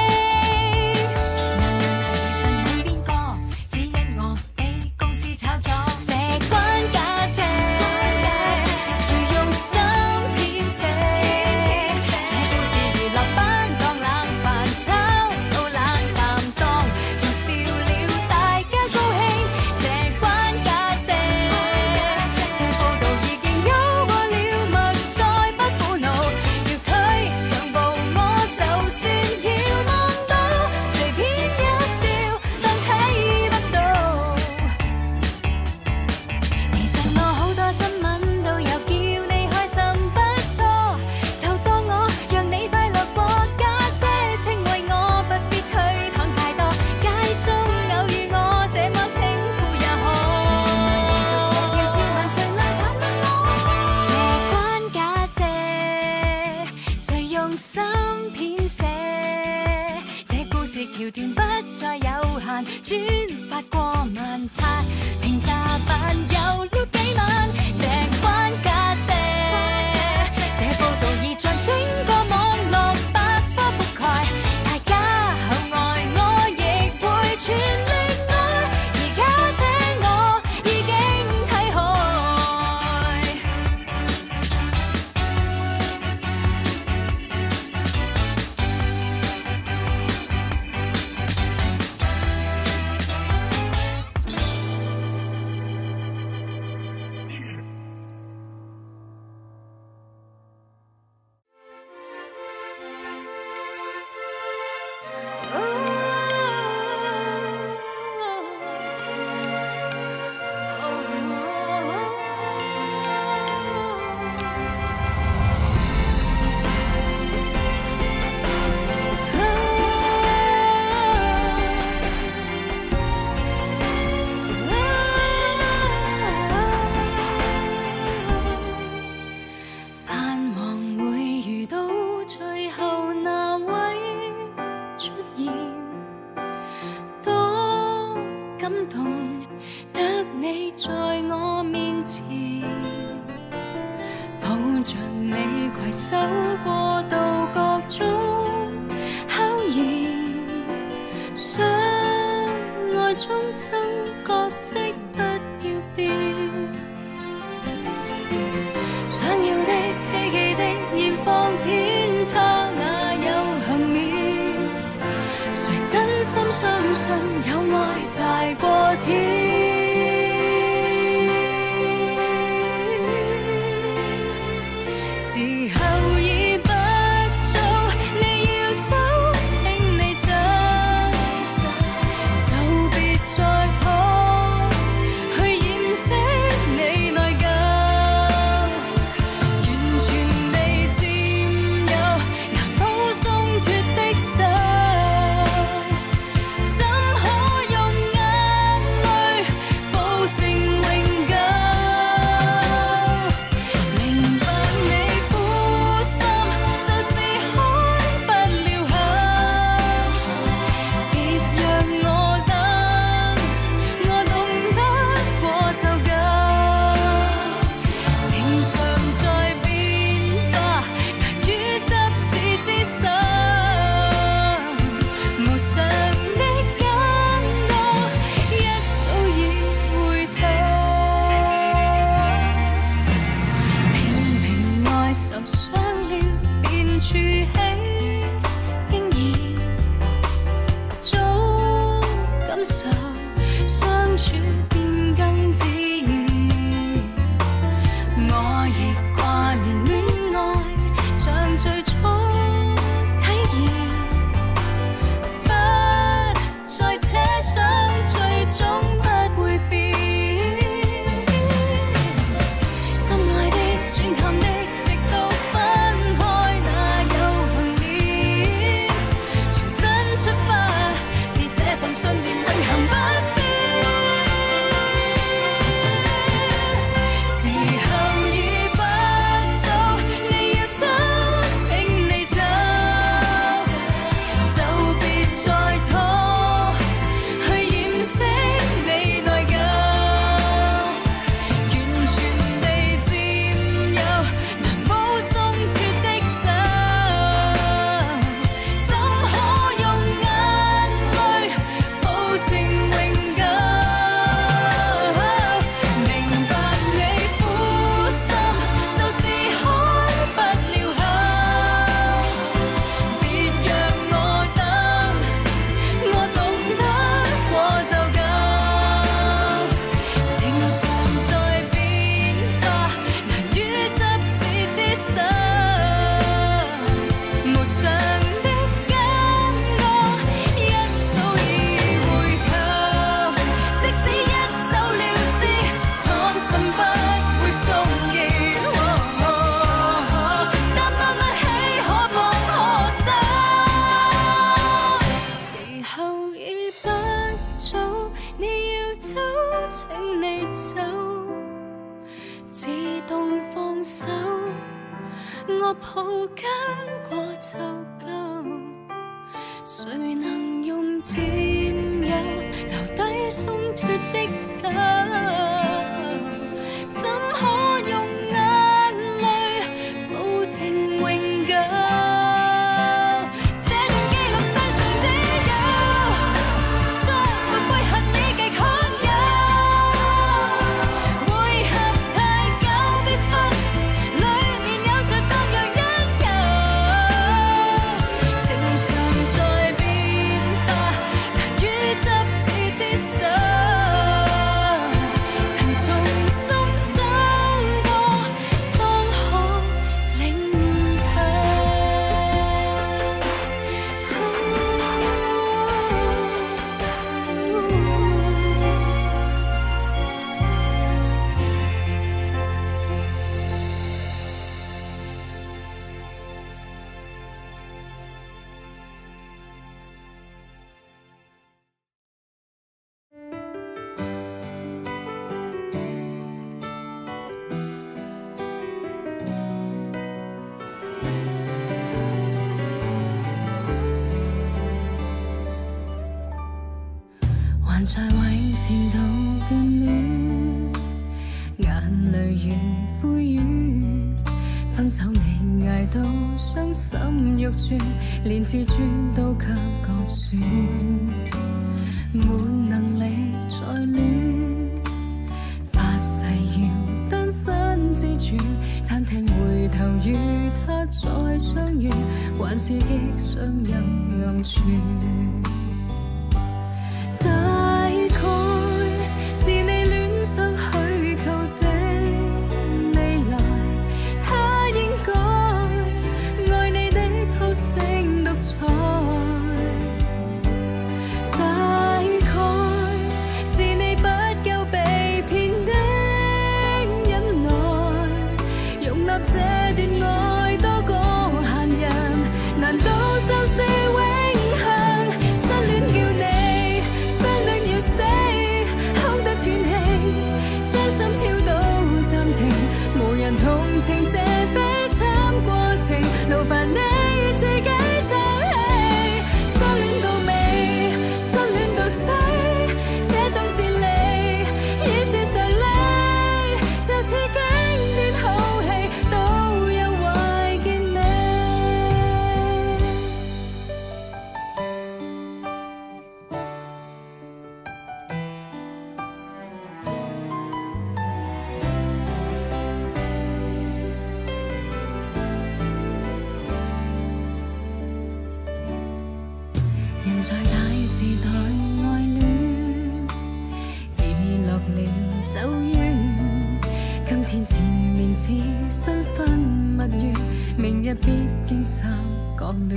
其實冇邊個，只因我俾公司炒咗。這關家姐，誰用心編寫？這故事如落班當冷飯炒到冷淡當，做笑了大家高興。這關家姐，聽報道已經有過了默，再不苦惱。要推上步我就算要望到，隨便一笑當睇得到。其實我好多新聞都有叫你開心不錯，就當我讓你快樂過。家姐稱謂我不必推搪太多，街中偶遇我這麼稱呼也可。誰人來延續這條潮文，誰來談論我？這關家姐，誰用心編寫？這故事橋段不再有限，轉發過萬刷，評價版有了幾萬。這關家姐，這報道已將整個網絡百科覆蓋，大家厚愛我亦會全力愛，而家姐我已經睇開。盼望會遇到最後那位出現，多感動得你在我面前，抱着你攜手過渡各種考驗，相愛終生角色不要變。想要的、希冀的、現況偏差，哪有幸免？誰真心相信有愛大過天？時候已不早，你要走，請你走，就別再拖，去掩飾你內疚。完全地佔有，難保鬆脱的手，怎可用眼淚保證永久？明白你苦心，就是開不了口，別讓我等，我懂得過就夠。情常在變化，難於執子之手，無常的感覺一早已回頭。明明愛受傷了，便儲起經驗，早感受相處變更自然。我亦掛念戀愛，像最初體驗，不再奢想最終不會變。心愛的、轉淡的，直到分開，哪有幸免？重新出發，是這份信念永恆不變。時候已不早， 動放手，我抱緊過就夠。誰能用佔有留低鬆脱的手？怎可用眼淚保證永久？這段記錄世上只有，將沒悔恨已極罕有。會合太久必分，裡面有着各樣因由。情常在變化，難於執子之手。曾從心走過，方可領透。還在為前度眷戀，眼淚如灰雨，分手你捱到傷心欲絕，連自尊都給割損，沒能力再戀，發誓要單身自存，餐廳回頭與他再相遇，還是激傷入暗處。在大時代愛戀，已落了走遠。今天纏綿似新婚蜜月，明日必經三角戀。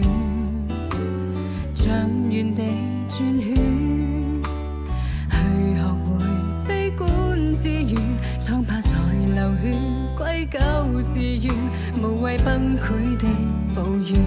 像原地轉圈，去學會悲觀自愈，瘡疤在流血，歸咎自怨，無謂崩潰的抱怨。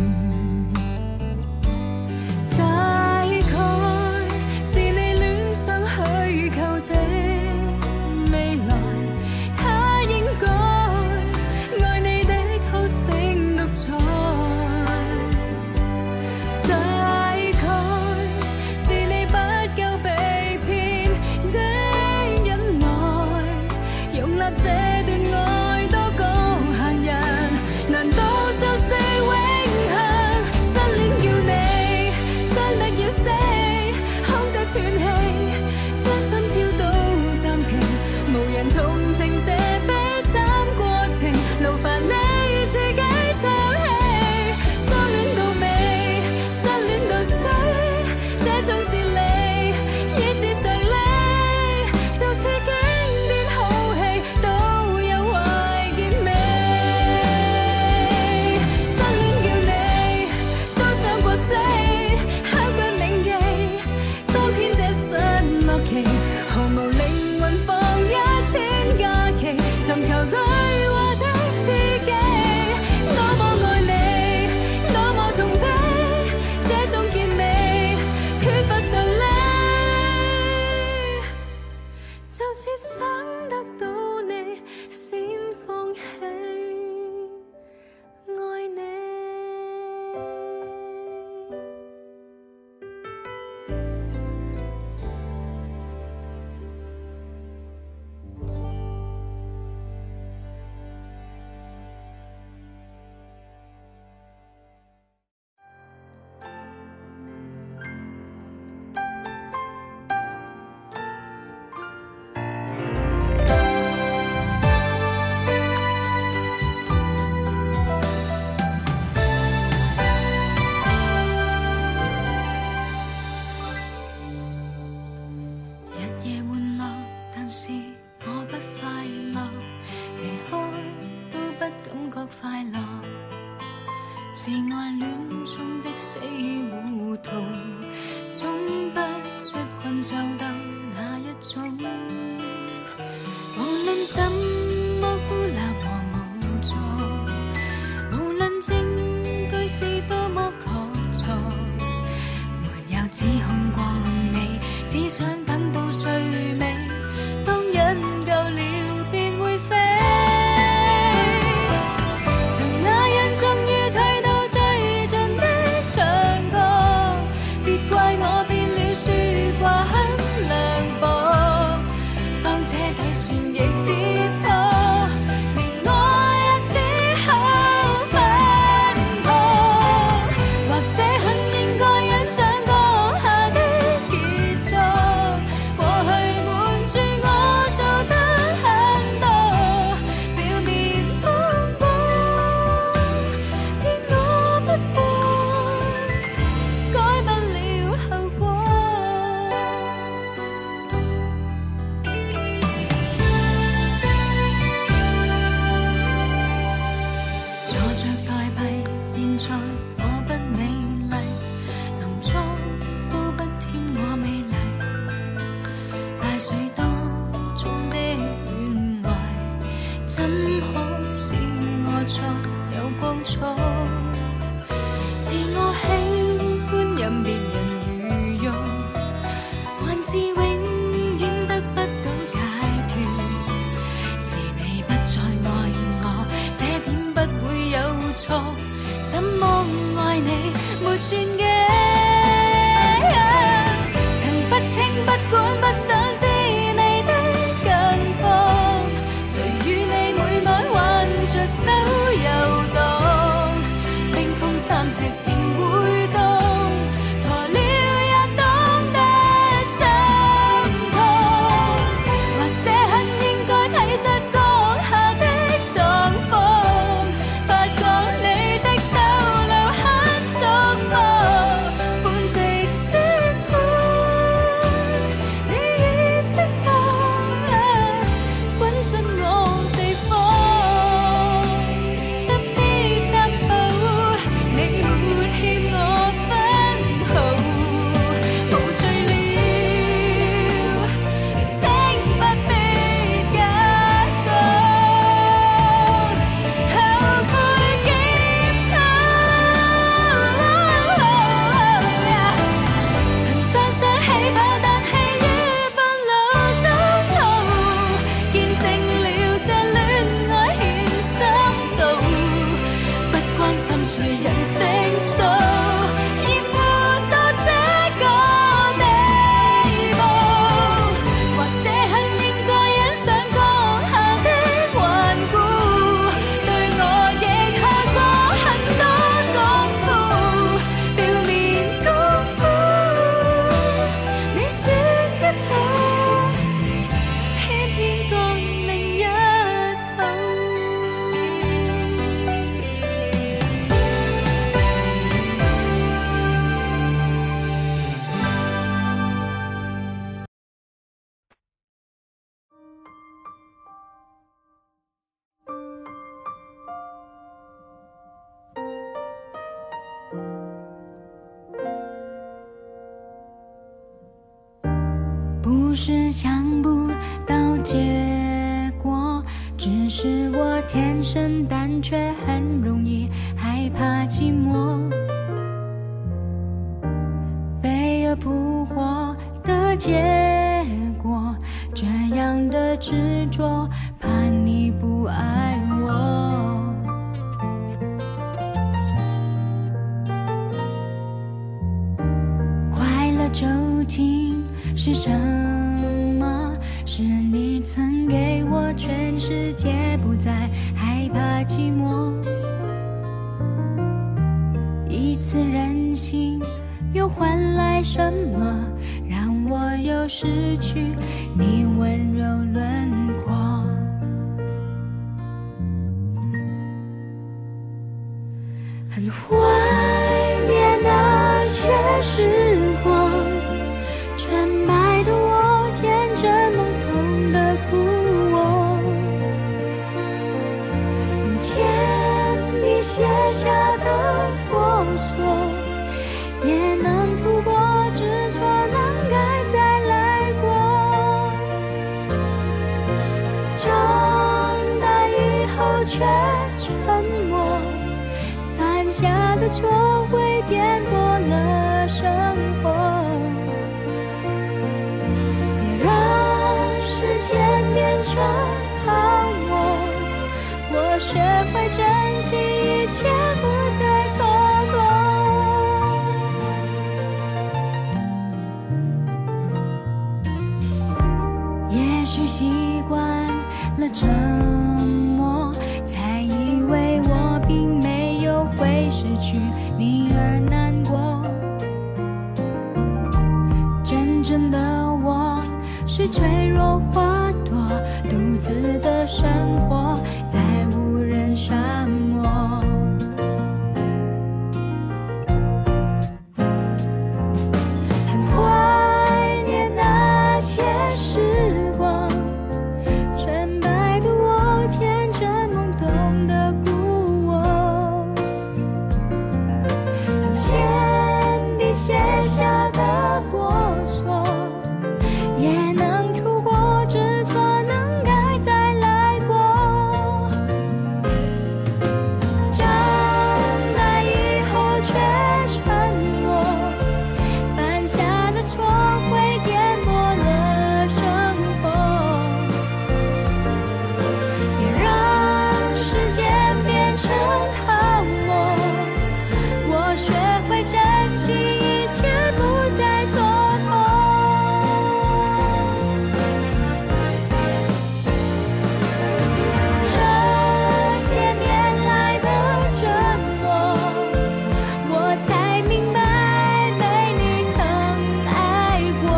這段愛多個閒人，難道就是永恆？ 快樂，是愛戀中的死胡同，總不出困獸鬥那一種。無論怎麼孤立和無助，無論證據是多麼確鑿，沒有指控過你，只想等到最尾，當癮夠了便會飛。從那日終於退到最盡的長角，別怪我變了樹掛很涼薄，當這底船亦跌破，連我也只好分開。或者很應該欣賞當下的傑作，過去瞞住我做得很多，表面風光，騙我不過，改不了後果。坐着代幣，現在我不美麗，濃妝都不添我美麗。大水當中的戀愛，怎可使我再有光彩？是我喜歡任別人愚用，還是永遠得不到解脫？是你不再愛我，這點不會有錯。怎麼愛你沒轉機？曾不聽不管不想知你的近況，誰與你每晚挽着手遊蕩？冰封三尺仍會凍，抬了也懂得心痛。或者很應該體恤當下的狀況，發覺你的逗留很觸目，半直說謊，你已釋放，滾進我地方，不必擔保你沒欠我分毫，無罪了，請不必假裝，後悔檢討。曾雙雙起跑，但棄於半路中途，見證了這戀愛欠深度，不關心誰人勝數，厭惡到這個地步。或者很應該欣賞當下的頑固，對我亦下過很多功夫，表面功夫，你說一套，偏偏講另一套。不是想不到结果，只是我天生胆怯，很容易害怕寂寞，飞蛾扑火的结果，这样的执着，怕你不爱我。快乐究竟是什么？是你曾给我全世界，不再害怕寂寞。一次任性又换来什么？让我又失去你温柔轮廓。很怀念那些时光，纯白的我，天真懵懂的哭我，用天下的过错，也能突破知错能改再来过。长大以后却沉默，犯下的错会颠簸了生活。别让时间变成泡沫，我学会珍惜一切，不再蹉跎。也许习惯了沉默，才以为我并没有会失去你而难过。真正的我是脆弱花朵，独自的生活在无人沙漠。很怀念那些时光，纯白的我，天真懵懂的故我，用铅笔写下的过错，也能突破知错能改再来过。长大以后却沉默，犯下的错会颠簸了生活。别让时间变成泡沫，我学会珍惜一切，不再蹉跎。这些年来的折磨，我才明白被你疼爱过。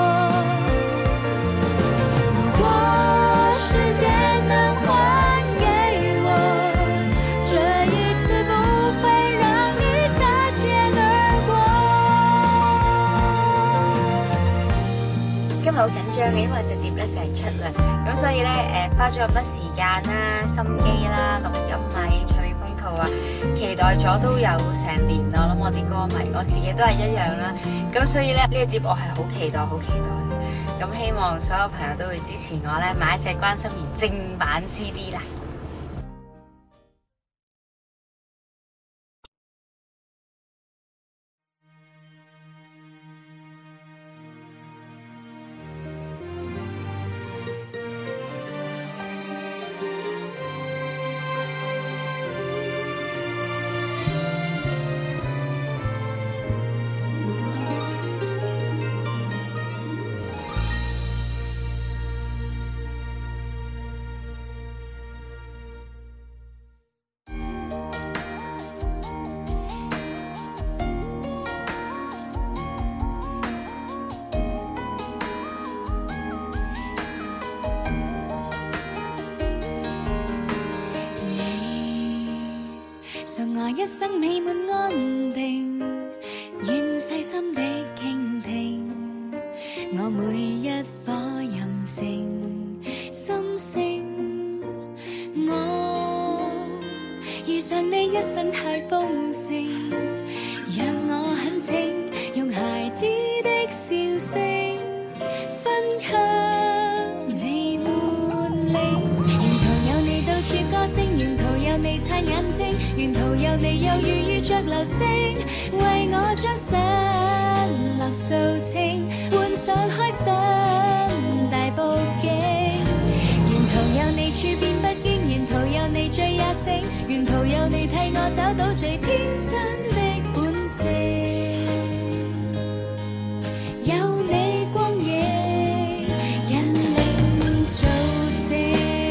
如果时间能还给我，这一次不会讓你擦肩而過。 今日好緊張嘅，因為隻碟咧就係出啦，咁所以咧花咗咁多時間啦、心機啦、錄音啊、影唱片封套啊，期待咗都有成年啦。我諗我啲歌迷，我自己都係一樣啦。咁所以咧呢個碟我係好期待、好期待嘅。咁希望所有朋友都會支持我咧，買一隻關心妍正版 CD 啦。 常話一生美滿安定，願細心地傾聽我每一顆任性心聲。我遇上你一生太豐盛，讓我懇請用孩子的笑聲分給你換領。沿途有你到處歌聲，沿途有你擦眼睛，沿途有你又如遇着流星，為我將失落掃清，換上開心大佈景。沿途有你處變不驚，沿途有你醉也醒，沿途有你替我找到最天真的本性。有你光影引領造證。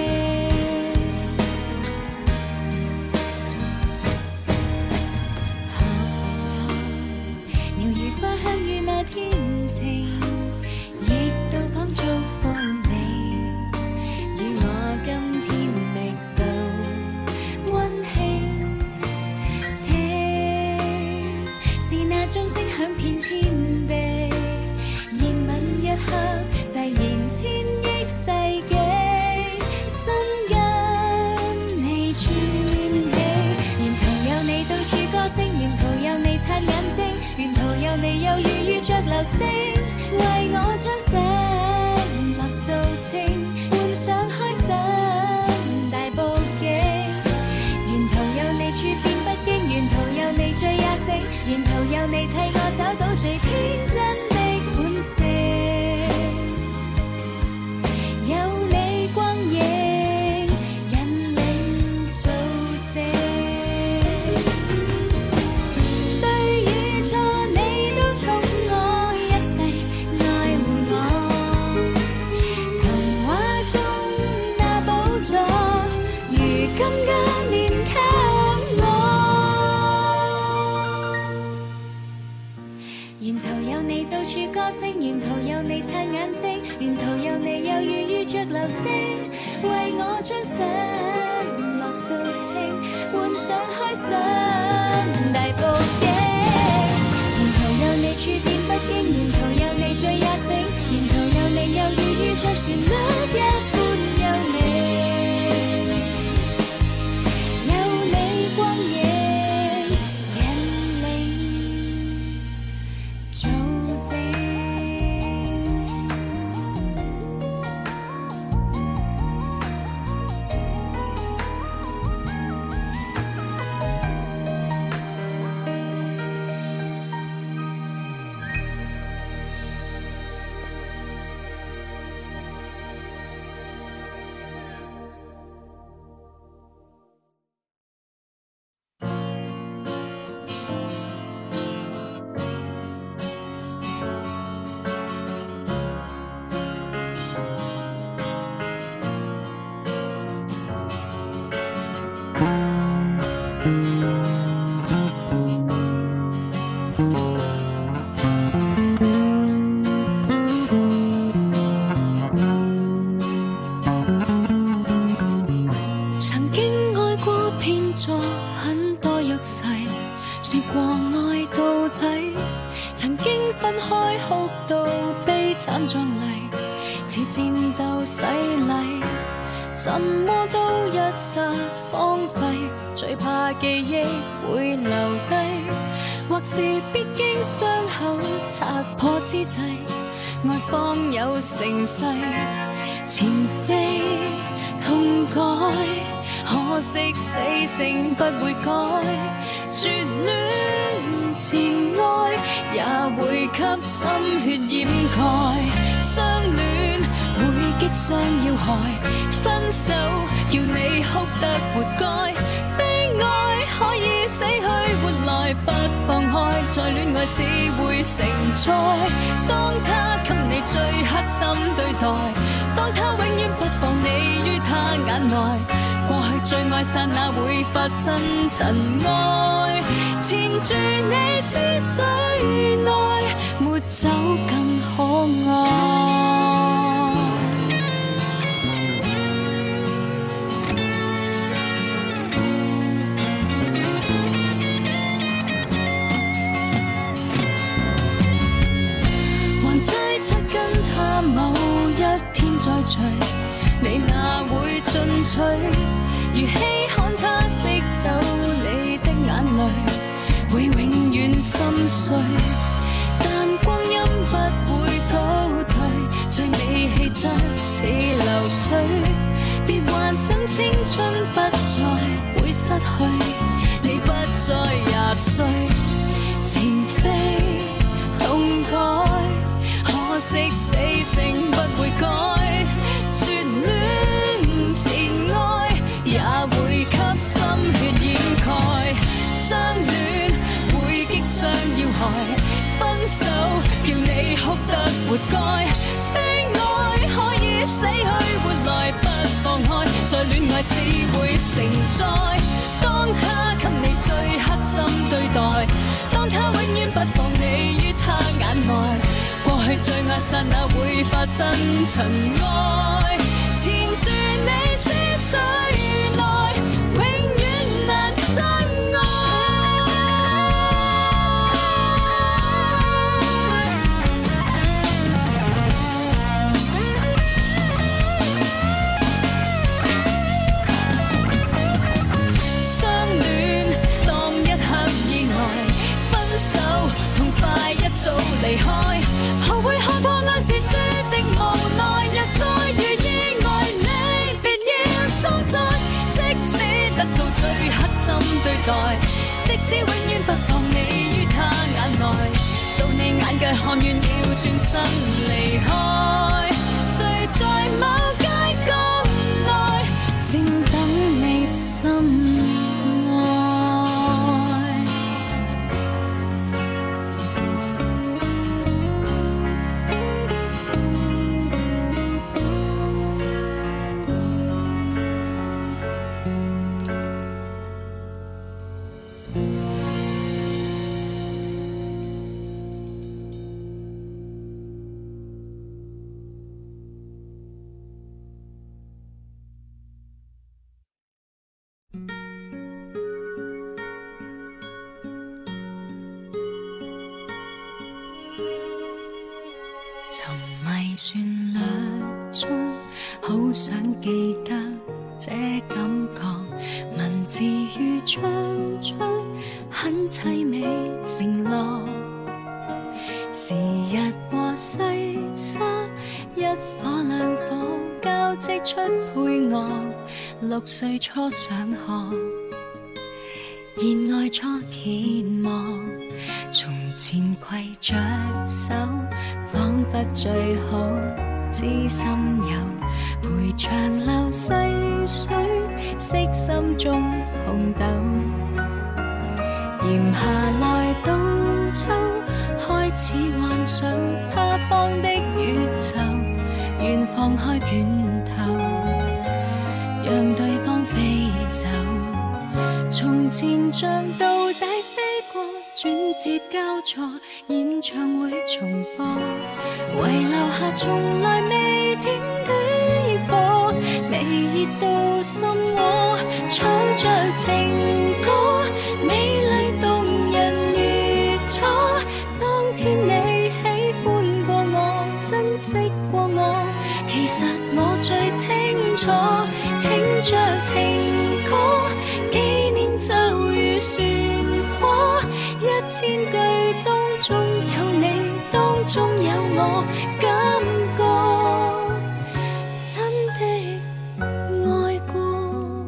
鳥如花香與那天晴，亦到訪祝福你，與我今天覓到溫馨。聽，是那鐘聲響遍天地，應吻一刻，誓言千億世紀，心跟你串起。沿途有你有你又如遇着流星，為我將寫落掃清，換上開心大佈景。沿途有你處變不驚，沿途有你醉也醒，沿途有你替我找到最天真的本性，有你光影引領做證。對與錯你都寵我一世，愛護我。童話中那寶座，如今加冕給我。沿途有你到處歌聲，沿途有你擦眼睛，沿途有你又如遇着流星，為我將上落掃清，換上開心大佈景。沿途有你處變不驚，沿途有你醉也醒，沿途有你又如遇着旋律一般優美，有你光影引領做證。曾經愛過騙咗很多約誓，說過愛到底，曾經分開哭到悲慘壯麗，似戰鬥洗禮，什麼都一剎荒廢，最怕記憶會留低，或是必經傷口擦破之際，愛方有盛世，前非痛改，可惜死性不會改，絕戀前愛也會給心血掩蓋，相戀會擊傷要害，分手叫你哭得活該，悲哀可以死去活來不放開，再戀愛只會成災，當他給你最黑心對待，當他永遠不放你於他眼內，過去最愛剎那會發生塵埃，纏住你思緒內，沒走更可愛。還猜測跟他某一天再聚，你哪會進取？如稀罕他釋走你的眼淚，會永遠心碎。但光陰不會倒退，最美氣質似流水。別幻想青春不再會失去，你不再20歲，前非痛改，可惜死性不會改，絕戀前愛也會給心血掩蓋，相戀會擊傷要害，分手叫你哭得活該，悲哀可以死去活來不放開，再戀愛只會成災，當他給你最黑心對待，當他永遠不放你於他眼內，過去最愛剎那會發生塵埃，纏住你思緒內，永遠難相愛。相戀當一刻意外，分手痛快一到最黑心對待，即使永遠不放你於他眼內，到你眼界看遠了轉身離開，誰在某街角內正等你心沉迷旋律中，好想記得這感覺，文字如唱出很凄美承諾，時日和細沙一顆兩顆交織出配樂，6歲初上學，熱愛初揭幕，從前攜着手，彷彿最好知心友，陪長流細水，惜心中紅豆，炎下來到秋，開始幻想他方的宇宙，願放開拳頭，讓對方飛走，從前像到底飛過，轉接交錯，演唱會重播，遺留下從來未點的火，未熱到心窩，唱着情歌，美麗動人如初。當天你喜歡過我，珍惜過我，其實我最清楚。聽着情歌，紀念就如漩渦，1000句當中有你，當中有我，感覺真的愛過。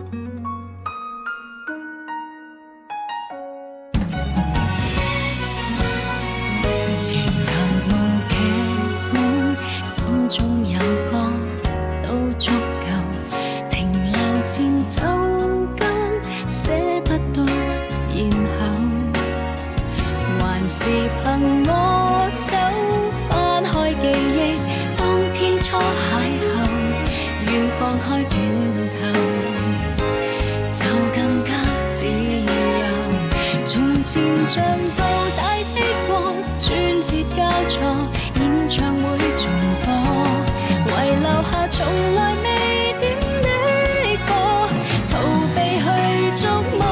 前行無劇本，心中有歌都足夠，停留前奏間寫不到然後，還是憑我手翻開記憶，當天初邂逅，願放開拳頭，就更加自由。從前像到大飛過，轉接交錯，演唱會重播，遺留下從來未點的歌，逃避去觸摸，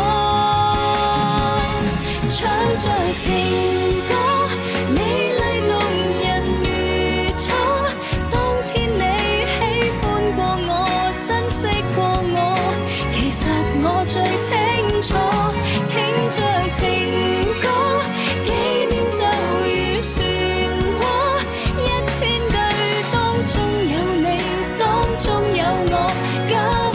唱着情歌，美麗動人如初。當天你喜歡過我，珍惜過我，其實我最清楚。聽着情歌，紀念就如漩渦，1000句當中有你，當中有我，感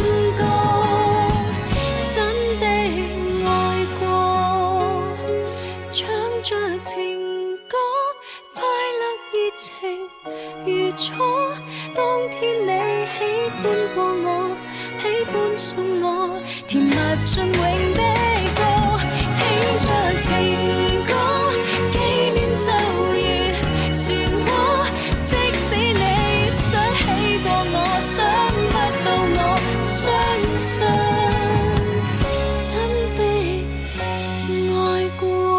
覺真的愛過。唱着情歌，快樂熱情如初。當天你喜歡過我，喜歡送我甜蜜雋永的歌。聽着情歌，紀念就如漩渦，即使你想起過我，想不到我，相信真的愛過。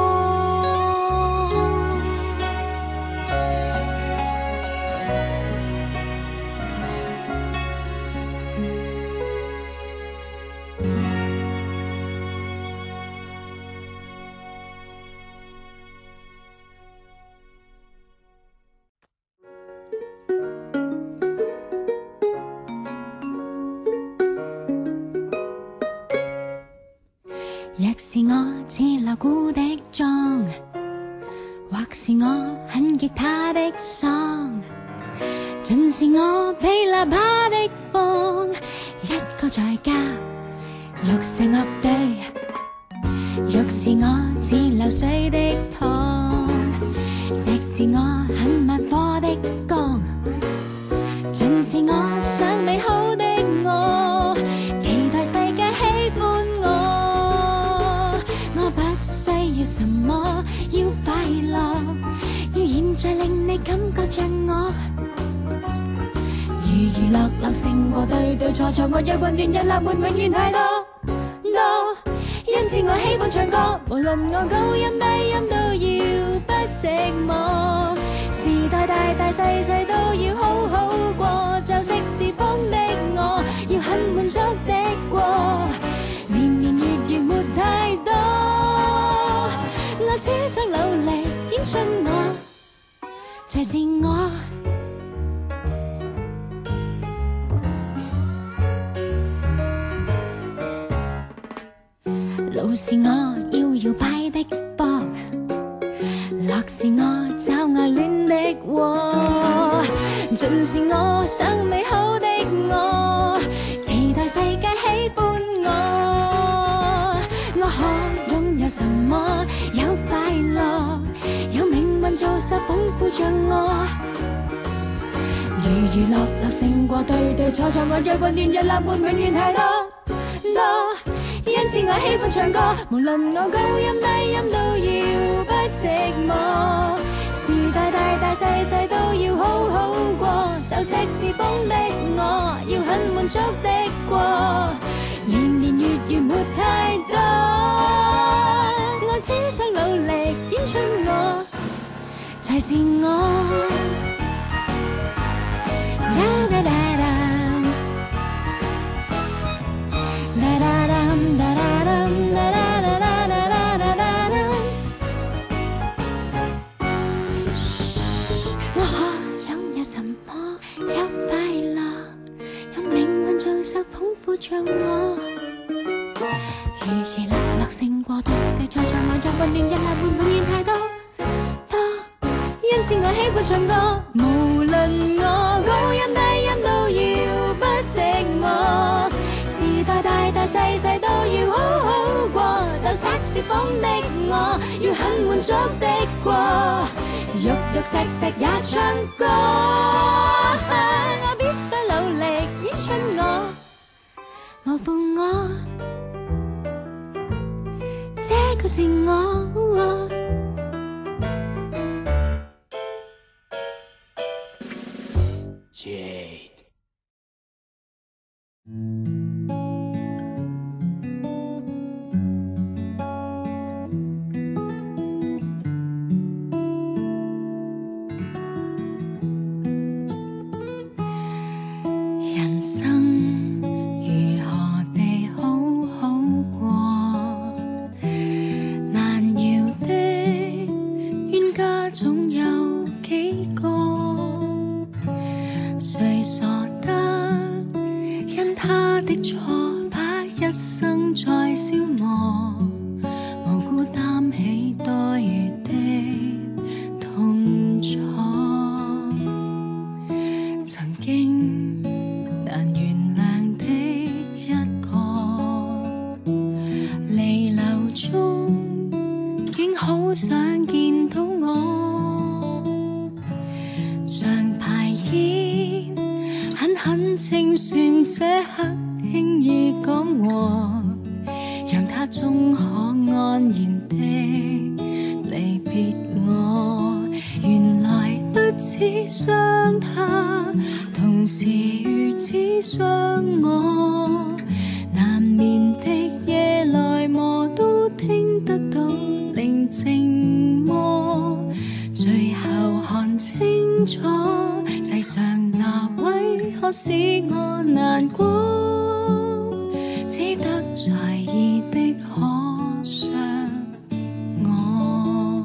若是我似留古的妝，或是我很吉他的喪，盡是我被喇叭的風，一個在家， 玉石鴨地，若是我似流水的糖，石是我很慢火的光，盡是我想美好的我，期待世界喜歡我。我不需要什麼，要快樂，要現在令你感覺着我。娛樂樂勝過對對錯錯，我若混亂日立門永遠太多。因此我喜歡唱歌，無論我高音低音都要不寂寞。時代大大細細都要好好過，就識是風的我，要很滿足的過。年年月月沒太多，我只想努力演出我，才是我。路是我要搖擺的波，樂是我找愛戀的窩，盡是我想美好的我，期待世界喜歡我。我可擁有什麼？有快樂，有命運做實豐富着我。娛樂樂勝過對對錯錯，我若混亂日立門永遠太多。因此我喜歡唱歌，無論我高音低音都要不寂寞。時代大大細細都要好好過，就識是風的我，要很滿足的過。年年月月沒太多，我只想努力演出我，才是我。像我娛樂樂勝過對對錯錯，我若混亂日立門永遠太多。因此我喜歡唱歌，無論我高音低音都要不寂寞。時代大大細細都要好好過，就薩士風的我，要很滿足的過。肉肉石石也唱歌，我必須努力演出我。無負我，這個是我。 Jade。 人生如何地好好過，難搖的冤家總有幾個，誰傻得因他的錯把一生再消磨，無辜擔起多餘的痛楚。曾經難原諒的一個，離流中竟好想見到我。常排演狠狠清算這刻輕易講和，讓他終可安然的離別我。原來不只傷他，同時如此傷我。難眠的夜來磨都聽得到寧靜麼？最後看清楚，世上哪位可使我難過？只得在意的可傷我。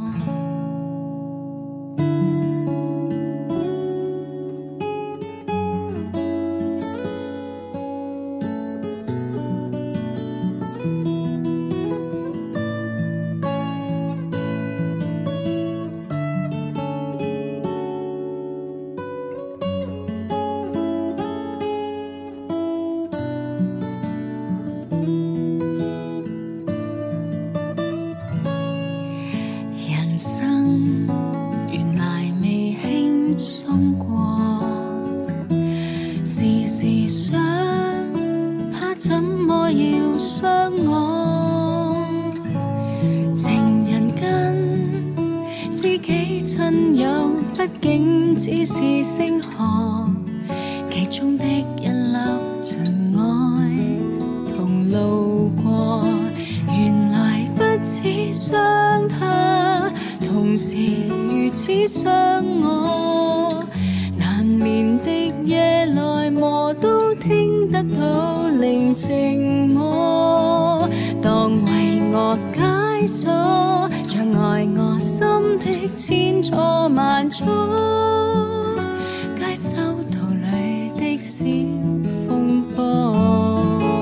畢竟只是星河，其中的一粒塵埃同路過，原來不只傷他，同時如此傷我。難眠的夜來磨都聽得到寧靜麼？當為我解鎖障礙我心的千錯萬錯，街修道裏的小風波。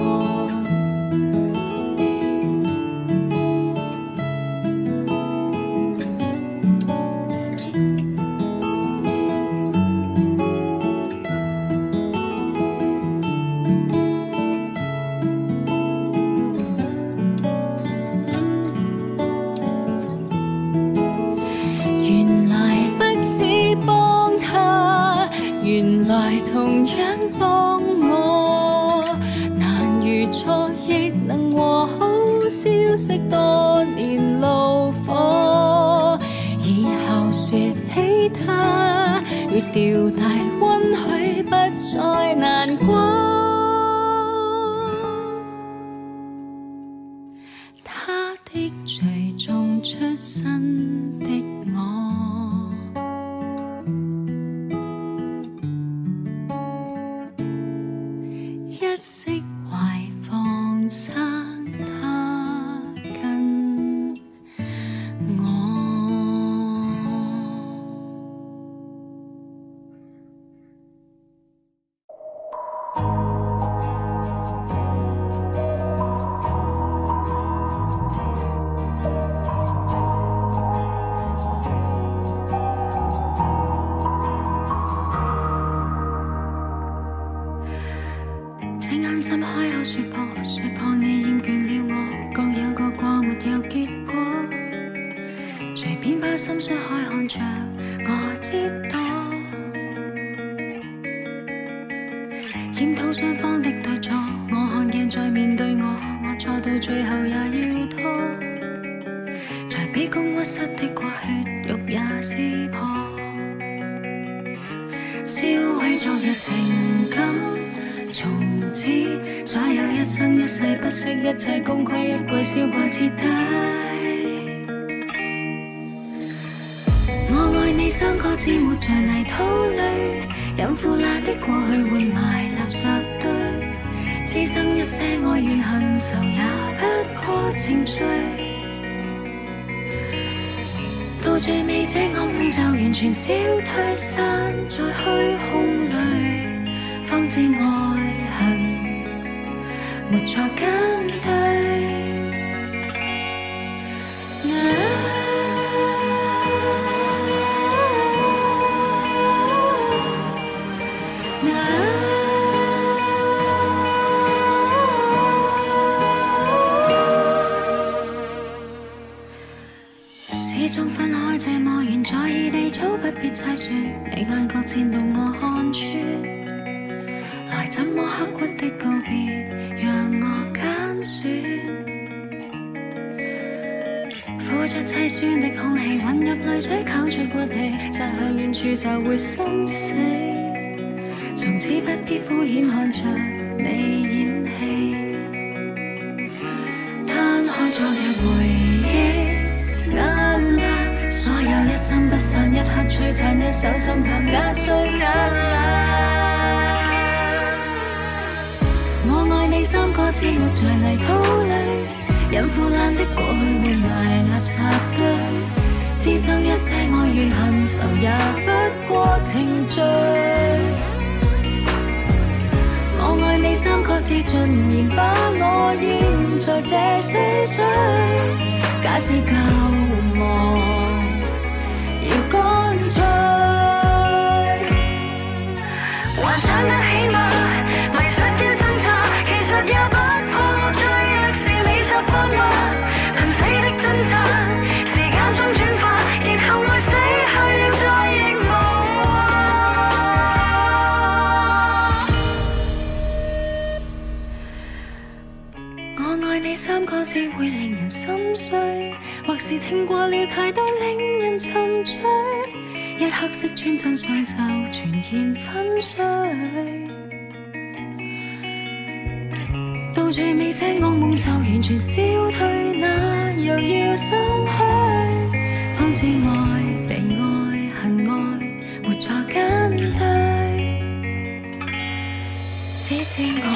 原來同樣幫我，難如錯亦能和好，消息多年怒火。以後說起他，越掉大溫許不再難過。他的最終出身的我，一息懷放生他跟我。請安心開口說破你厭倦了我，各有各過沒有結果，隨便把心碎開看着我折墮，檢討雙方的對錯，我看鏡再面對我錯到最後也要拖，才比公屈膝的過血肉也撕破，燒毀昨日情感，從此所有一生一世不惜一切功虧一簣燒過徹底。我愛你三個字抹在泥土裏，任腐爛的過去換埋垃圾堆，此生一些愛怨恨仇也不過程序，到最尾這暗夢就完全消退，散在虛空裏，方知愛恨沒錯跟對。始終分開這麼遠，在意地早不必猜算，你眼角煽動我看穿，來怎麼刻骨的告別，讓我揀選，付出凄酸的空氣，混入淚水溝出骨氣，擲向遠處就會心死，從此不必敷衍看着你演戲，攤開昨日回憶眼淚，所有一生不散，一刻璀璨，一手心淡壓碎眼淚。我愛你三個字抹在泥土裏，任腐爛的過去換埋垃圾堆，此生一些愛怨恨仇也不過程序。我愛你三個字盡然把我淹在這死水，假使夠忙要乾脆，幻想得起嗎？迷失於分岔，其實也不過最弱是你習慣嗎？瀕死的掙扎，時間中轉化，然後愛死去再亦無話。我愛你三個字會令人心碎，或是聽過了太多令人沉醉， 一刻識穿真相就全然粉碎。到最尾這惡夢就完全消退，那又要心虛？方知愛被愛恨愛沒再跟對，只知我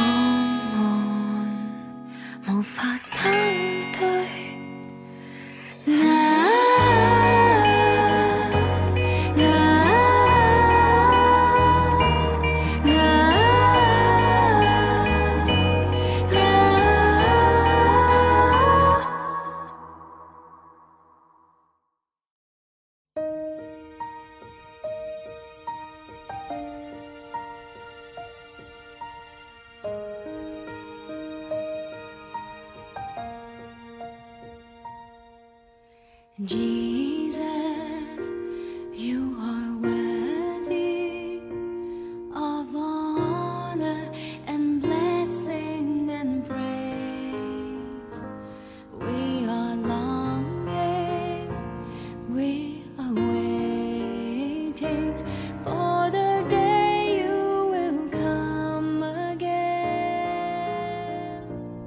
們無法登對。Jesus, you are worthy of honor and blessing and praise. We are longing, we are waiting for the day you will come again.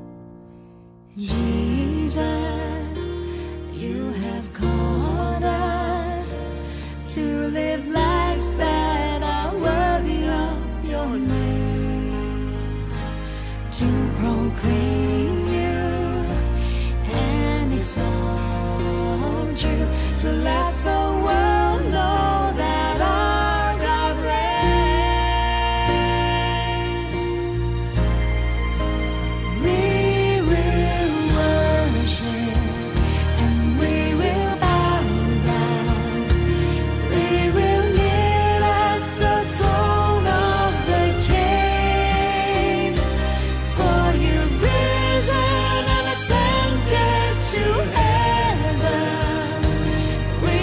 Jesus, you have called us to live lives that are worthy of your name, to proclaim you and exalt you, to let the world know that our God reigns. We will worship and we will bow down. We will kneel at the throne of the King. For you've risen and ascended to heaven. We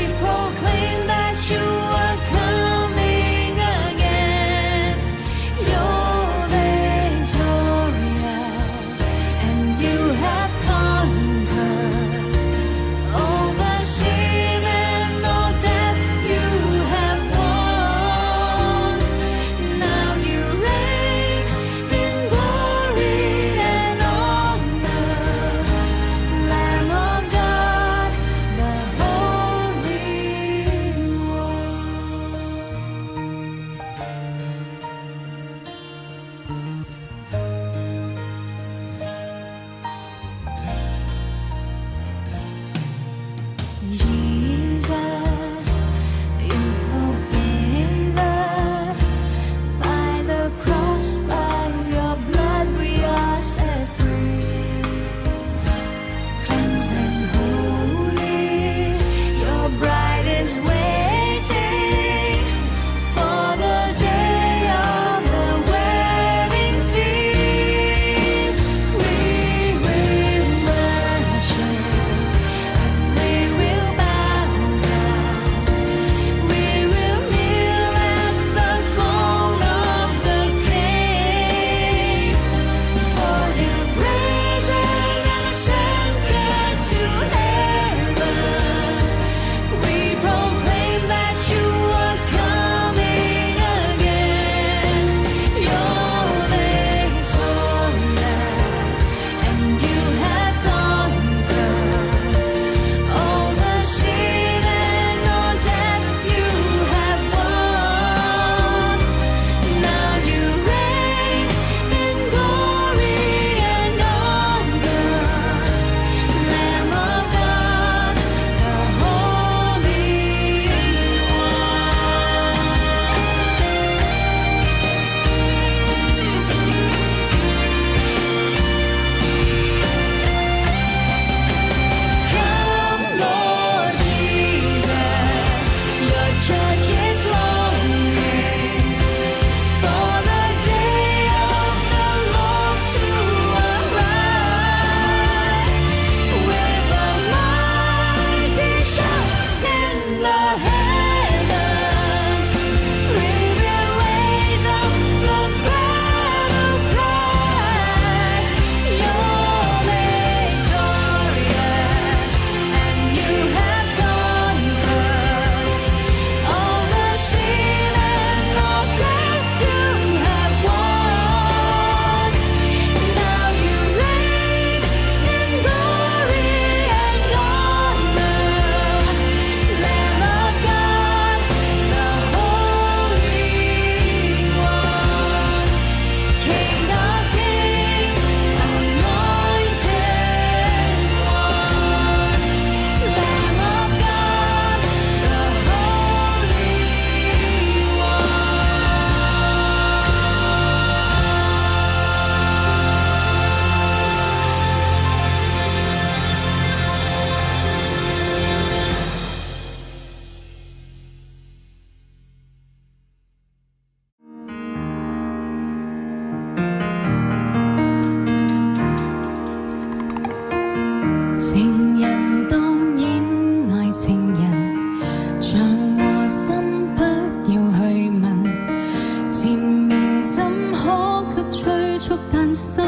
情人當然愛情人，像和心不要去問，前面怎可給催促誕生？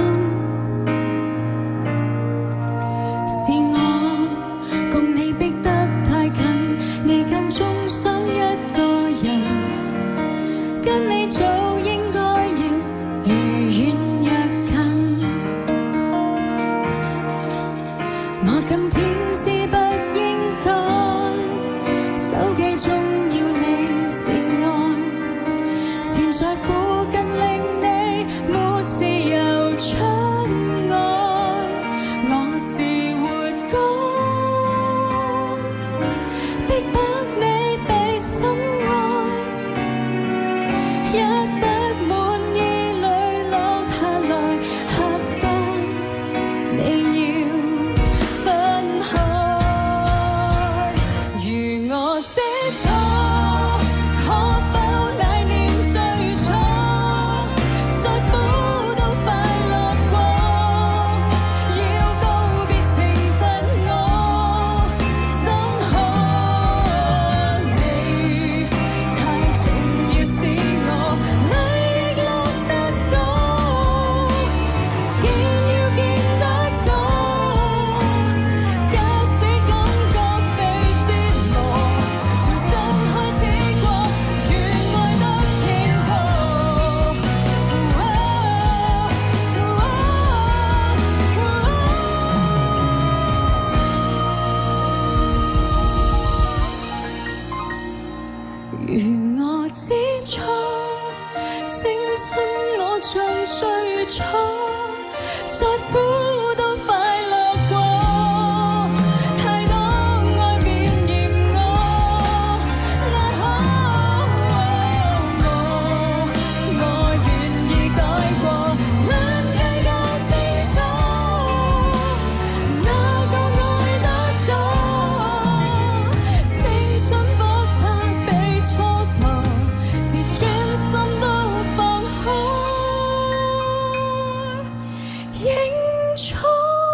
是我共你逼得太近，你間中想一個人，跟你早應該要如願約近。我今天知不應該，手機中要你是愛，纏在附近令你沒自由出外。我是活該，逼迫你被深愛，一不滿意淚落下來，嚇得你要分開。如我這錯，可否乃念最初，再苦都快樂過，要告別情分我怎可？你太重要是我禮亦落得多，見要見得多，假使感覺被折磨，重新開始過，願愛得偏頗。如我知錯，青春我像最初，再苦都快樂過，太多愛便嫌我，愛可我願意改過，兩樣都清楚，哪個愛得多，青春不怕被蹉跎，自尊心都放開，認錯。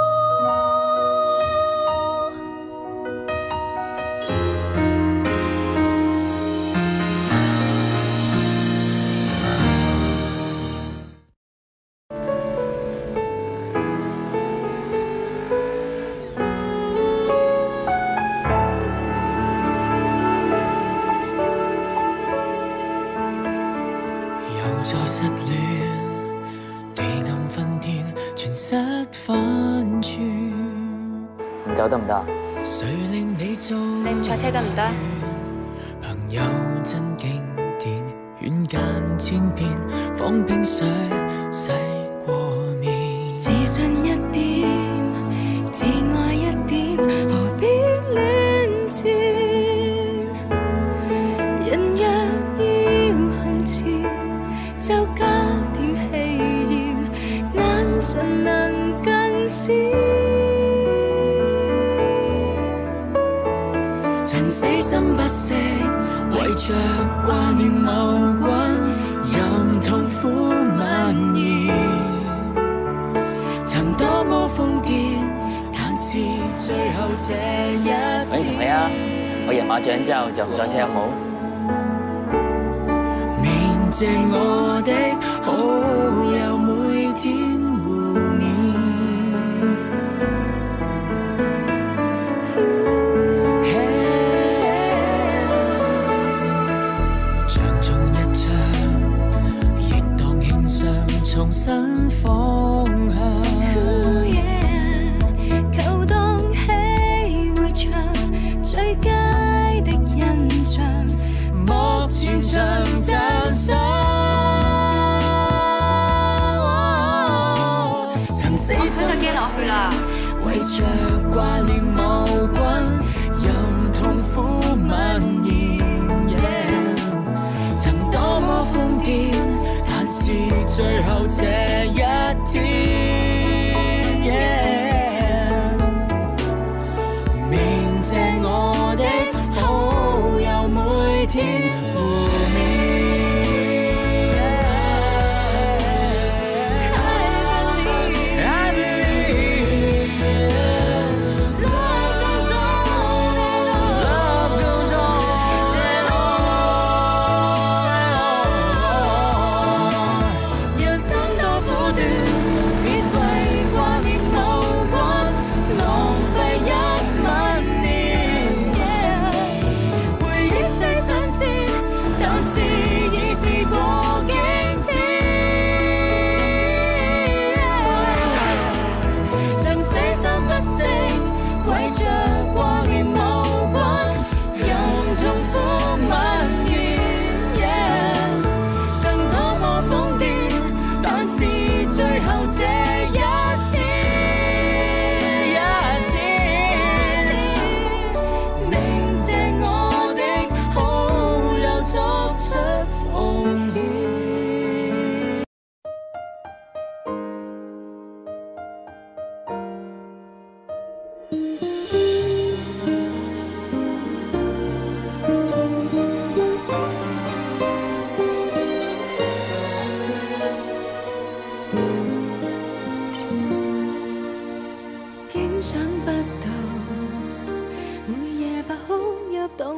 又再失戀，地暗昏天，全失反轉。 走得唔得？ 誰令你做？ 你唔坐車得唔得？ 朋友真經典，遠間千遍，放冰水洗過面。 自信一點，自愛一點，何必亂戰？人若要向前，就加點氣焰，眼神能更閃。 曾死心不息，為着掛念某君，任痛苦蔓延。曾多麼瘋癲，但是最後這一我應承你啊，我贏馬獎之後就唔再車有冇？ 銘謝我的好友每天互勉。像中一場熱蕩慶上，重新方向。 求當起會場，最佳的印象， 莫全場讚賞。曾死心我開咗機落去啦。 為着掛念某君，任痛苦蔓延。曾多麼瘋癲，但是最後這一天。銘謝我的好友每天互勉。I believe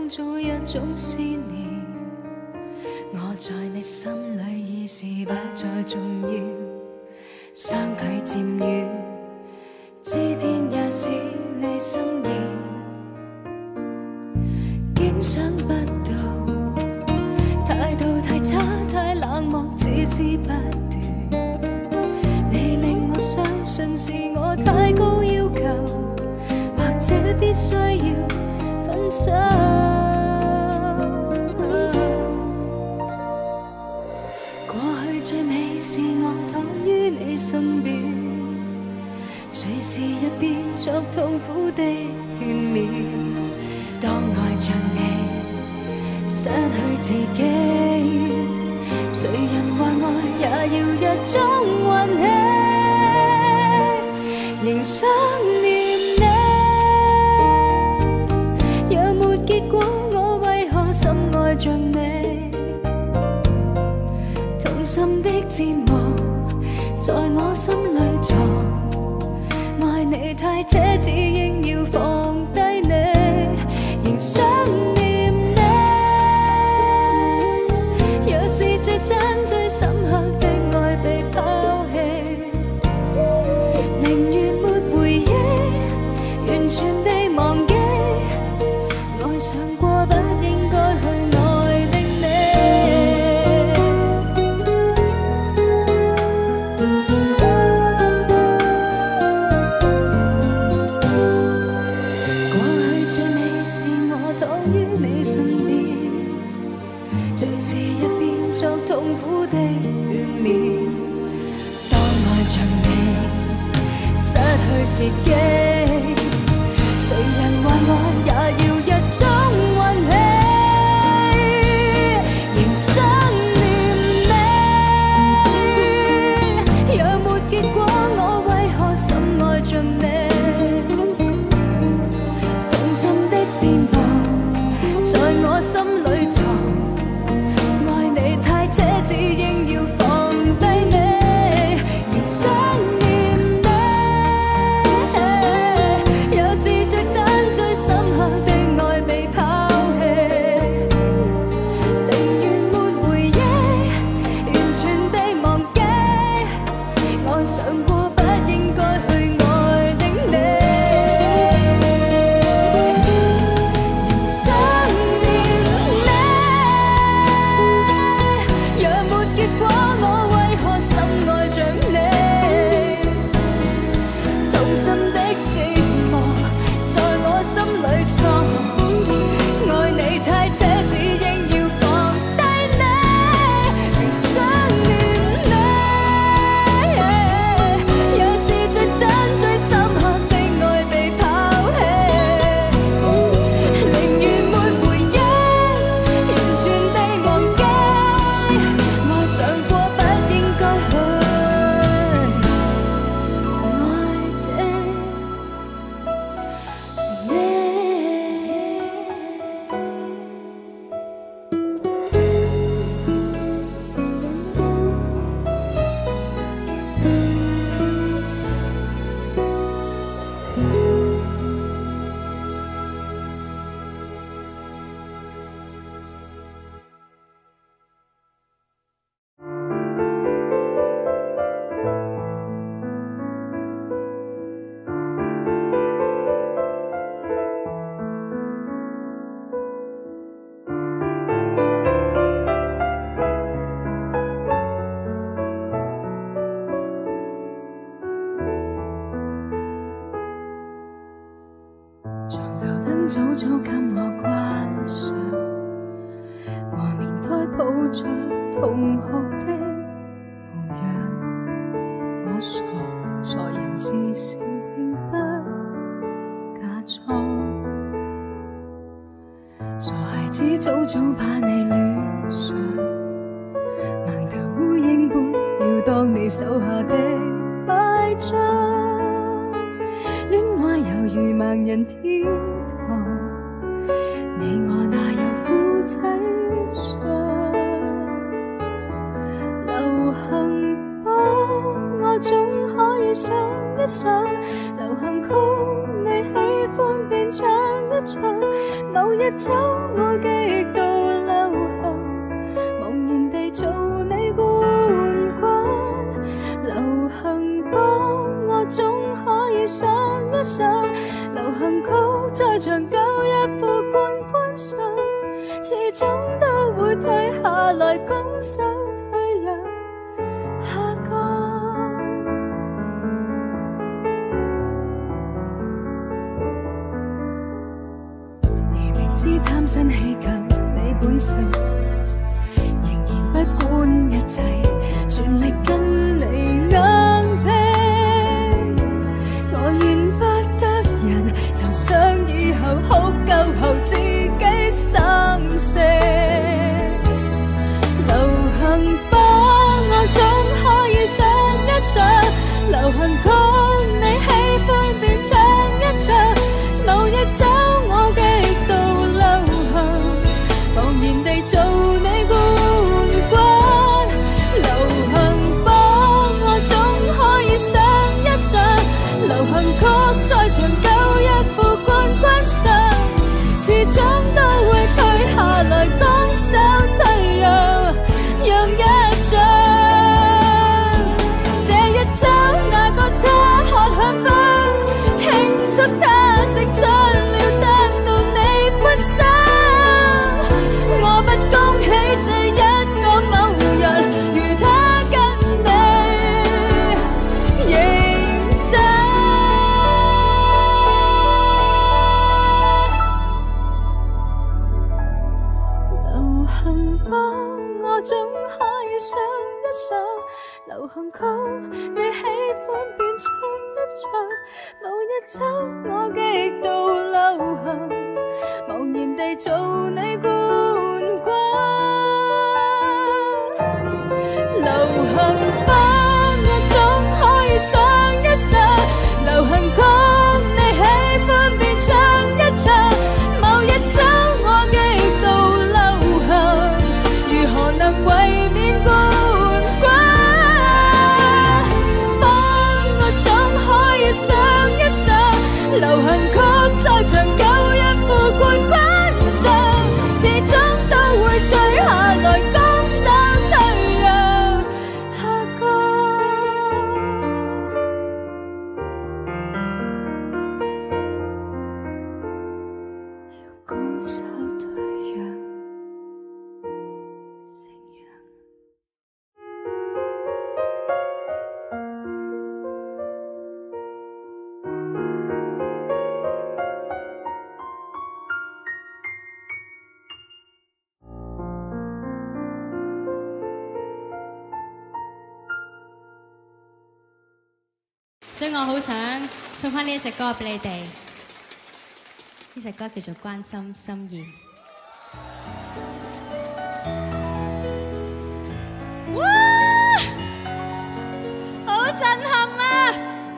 造一種思念，我在你心裏已是不再重要，相距漸遠，知天也使你生厭，竟想不到態度太差太冷漠，只是不斷，你令我相信是我太高要求，或者必須要分手。過去最美是我躺於你身邊，隨時入變作痛苦的勸勉。當愛着你，失去自己，誰人話愛也要一種運氣，仍想念你。若沒結果，我為何深愛着你？痛心的折磨在我心裏藏，愛你太奢侈，應要放低你，仍想念你。若是最真最深刻的愛被拋棄，寧願沒回憶，完全地忘記，愛上過不應該去愛的你。過去最美是我躺於你身邊，隨時入變作痛苦的勸勉。當愛着你，失去自己，誰人話愛也要一種運氣，仍想念你。若沒結果，我為何深愛着你？痛心的折磨在我心裏藏，愛你太奢侈，應要放低你，仍想念你。若是最真最深刻的愛被拋棄，寧願沒回憶，完全地忘記，愛上過不應該去愛的你，仍想念你。若沒結果，我為何深愛着你？痛心的折磨在我心裏藏，愛你太奢侈，應要放低你，仍想念你。若是最真最深刻的愛被拋棄，寧願沒回憶，完全地忘記，愛上過不應該去愛的你。床頭燈早早給我關上，和棉胎抱着同學的模樣。我傻人至少永不假裝，傻孩子早早把你戀上，盲頭烏蠅般要當你手下的敗將。戀愛猶如盲人天堂，你我哪有夫妻相？流行歌我總可以想一想，流行曲你喜歡便唱一一場。某日走我極度流行，茫然地做你冠軍。流行幫我總可以上一上，流行曲再長久一副冠軍相，始終都會退下來拱手退讓。下個知貪新喜舊你本性，仍然不管一切，全力跟你硬拼。我怨不得人，就想以後哭夠後自己心聲。流行幫我總可以上一上，流行曲你喜歡便唱一唱。某日走我極度流行，茫然地做你冠軍。流行幫我總可以上一上，流行曲再長久一副冠軍相，始終都會退下來拱手退讓，讓一仗。這一周那個他喝香檳，慶祝他勝出了，得到你歡心。我不恭喜這一個某人，如他跟你認真。流行幫我總可以上一上，流行曲你喜歡便唱一唱。某日走我極度流行，茫然地做你冠軍。流行幫我總可以上一上，流行曲你喜歡便唱一唱。某日走我極度流行，如何能衛冕冠軍？幫我總可以上一上，流行曲再長久一副冠軍相，始終都會退下來拱手退讓。下個要拱手退讓，承讓。 所以我好想送翻呢一隻歌俾你哋，呢隻歌叫做《關心心意》。哇！好震撼啊！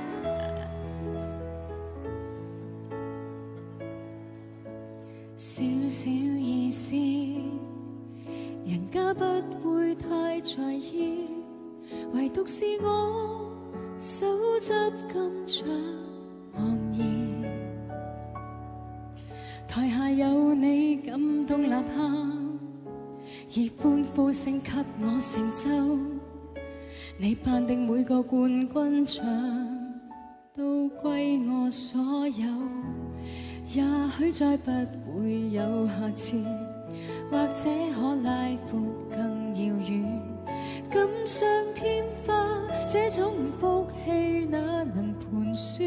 小小意思，人家不會太在意，唯獨是我手執金像茫然，台下有你感動吶喊，以歡呼聲給我成就，你頒定每個冠軍獎都歸我所有，也許再不會有下次，或者可拉闊更遙遠，錦上添花這種福氣哪能盤算？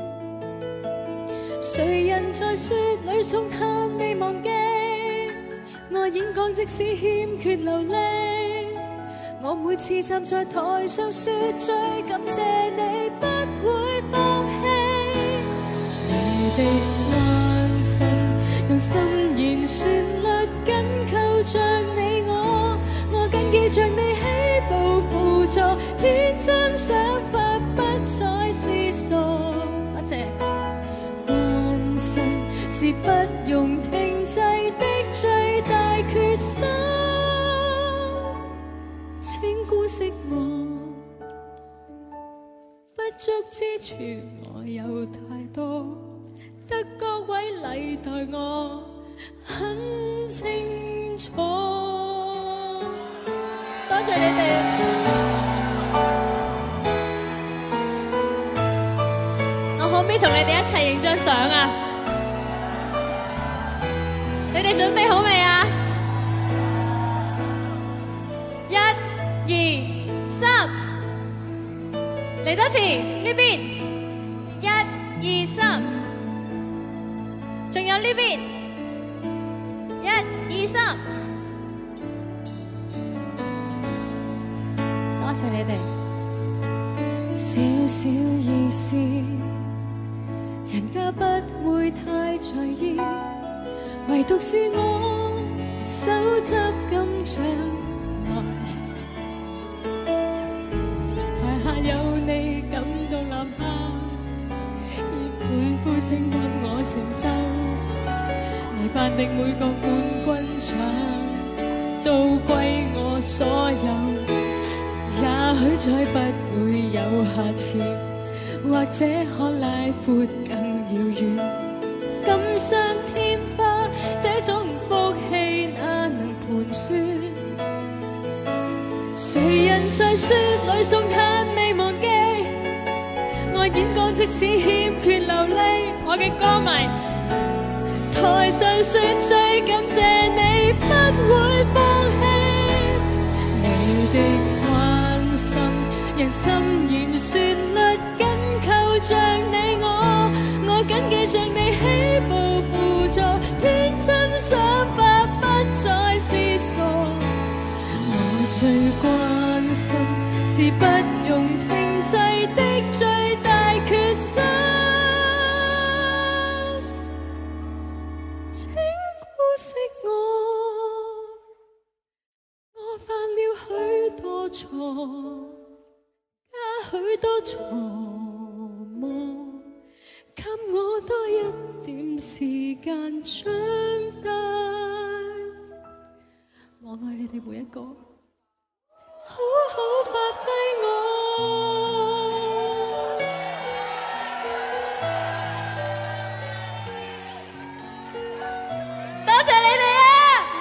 誰人在雪裏送炭未忘記？我演講即使欠缺流利，我每次站在台上說最感謝你，不會放棄。你的關心，讓心弦旋律緊扣着你我緊記着你起步輔助，天真想法不再思索。多謝。關心是不容停滯的最大決心，請姑息我，不足之處我有太多， 得各位禮待我很清楚。多謝你哋。我可唔可以同你哋一齊影張相啊？你哋準備好未啊？1、2、3，嚟多次呢邊，1、2、3，仲有呢邊，1、2、3，多謝你哋。小小意思，人家不會太在意，唯獨是我手執金像懷疑，台下有你感動吶喊，以歡呼聲給我成就，你頒的每個冠軍獎都歸我所有，也許再不會有下次，或者可拉闊更遙遠，錦上添花這種福氣哪能盤算？誰人在雪裏送炭未忘記，我演講即使欠缺流利，我嘅歌迷台上說最感謝你不會放棄，你的關心人心弦旋律緊扣着你我緊記着你起步輔助，天真想法不再思索，我最關心是不容停滯的最大決心，請姑息我犯了許多錯，加許多錯誤，給我多一點時間長大。我愛你哋每一個，好好發揮我。多謝你哋啊！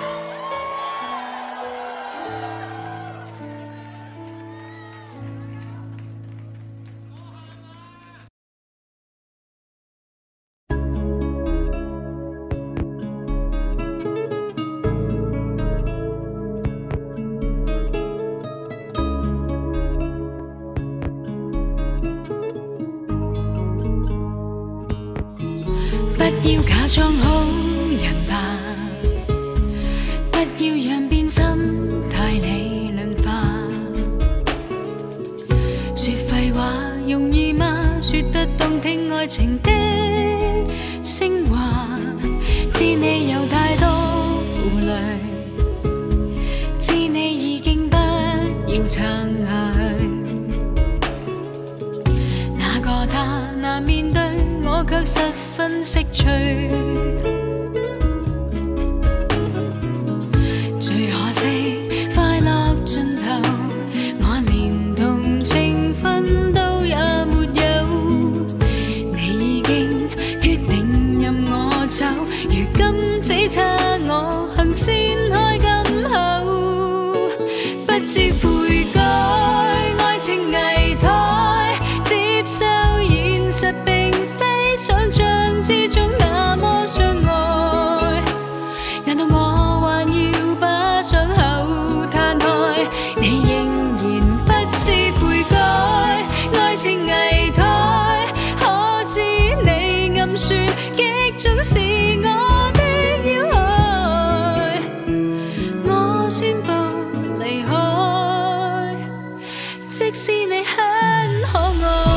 不要假裝好人吧，不要讓變心太理論化。說廢話容易嗎？說得動聽愛情的昇華，知你有太多負累，知你已經不要撐下去。那個他難面對，我卻十分識趣，最可惜快樂盡頭，我連同情分都也沒有。你已經決定任我走，如今只差我行先開金口，不知悔改，愛情危殆，接受現實並非想像之中那麼相愛，難道我還要把傷口攤開？你仍然不知悔改，愛情危殆，可知你暗算擊中是我的要害？我宣布離開，即使你很可愛。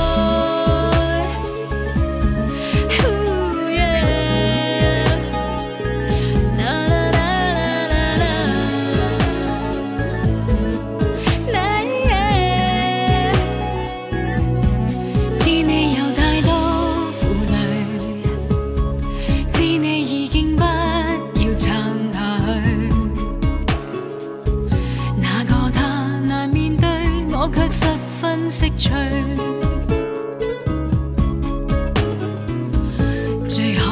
識趣，最可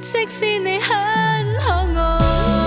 即使你很可愛。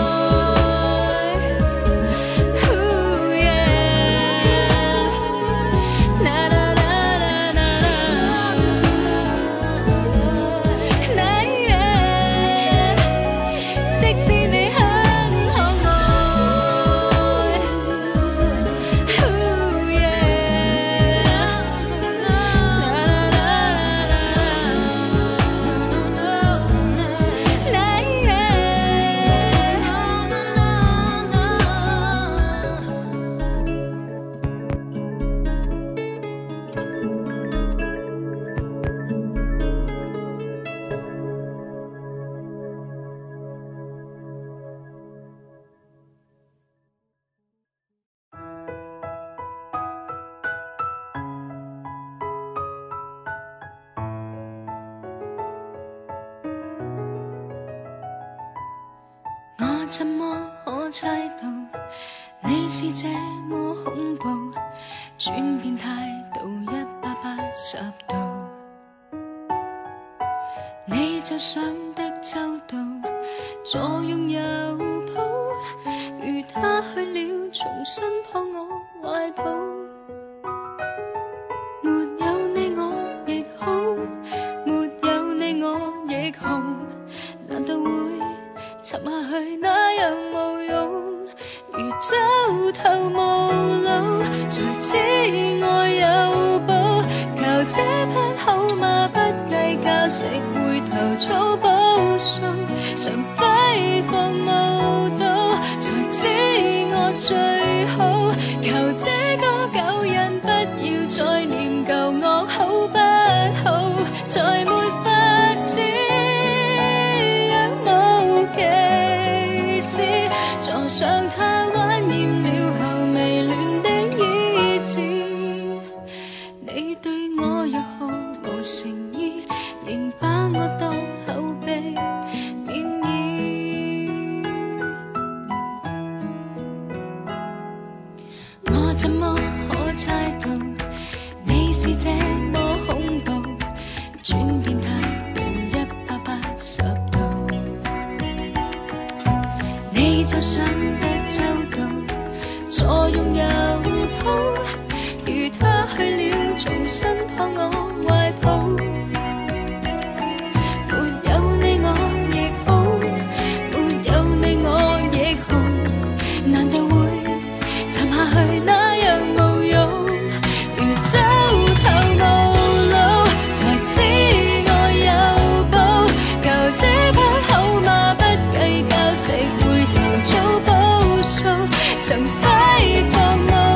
我怎麼可猜到你是這麼恐怖，轉變態度180度，你就想得周到，左擁右抱，如他去了重新抱我懷抱，沒有你我亦好，沒有你我亦紅，難道會沉下去那樣無用，如走投無路，才知我有寶，靠這匹好馬不計較，食回頭草補數，曾揮霍無度，才知我最好，求這個舊人不要再念舊惡好不好，再沒法子坐上他懷念了後未戀的椅子，你對我若毫無誠意，仍把我當後備免意。我怎麼可猜到你是這麼恐怖，轉變態度180度，你就想得周到，左擁右抱，如他去了重新抱我懷抱，沒有你我亦好，沒有你我亦紅，難道會沉下去那樣無用，如走投無路，才知我有寶，求這匹好馬不計較，食回頭草補數，曾揮霍無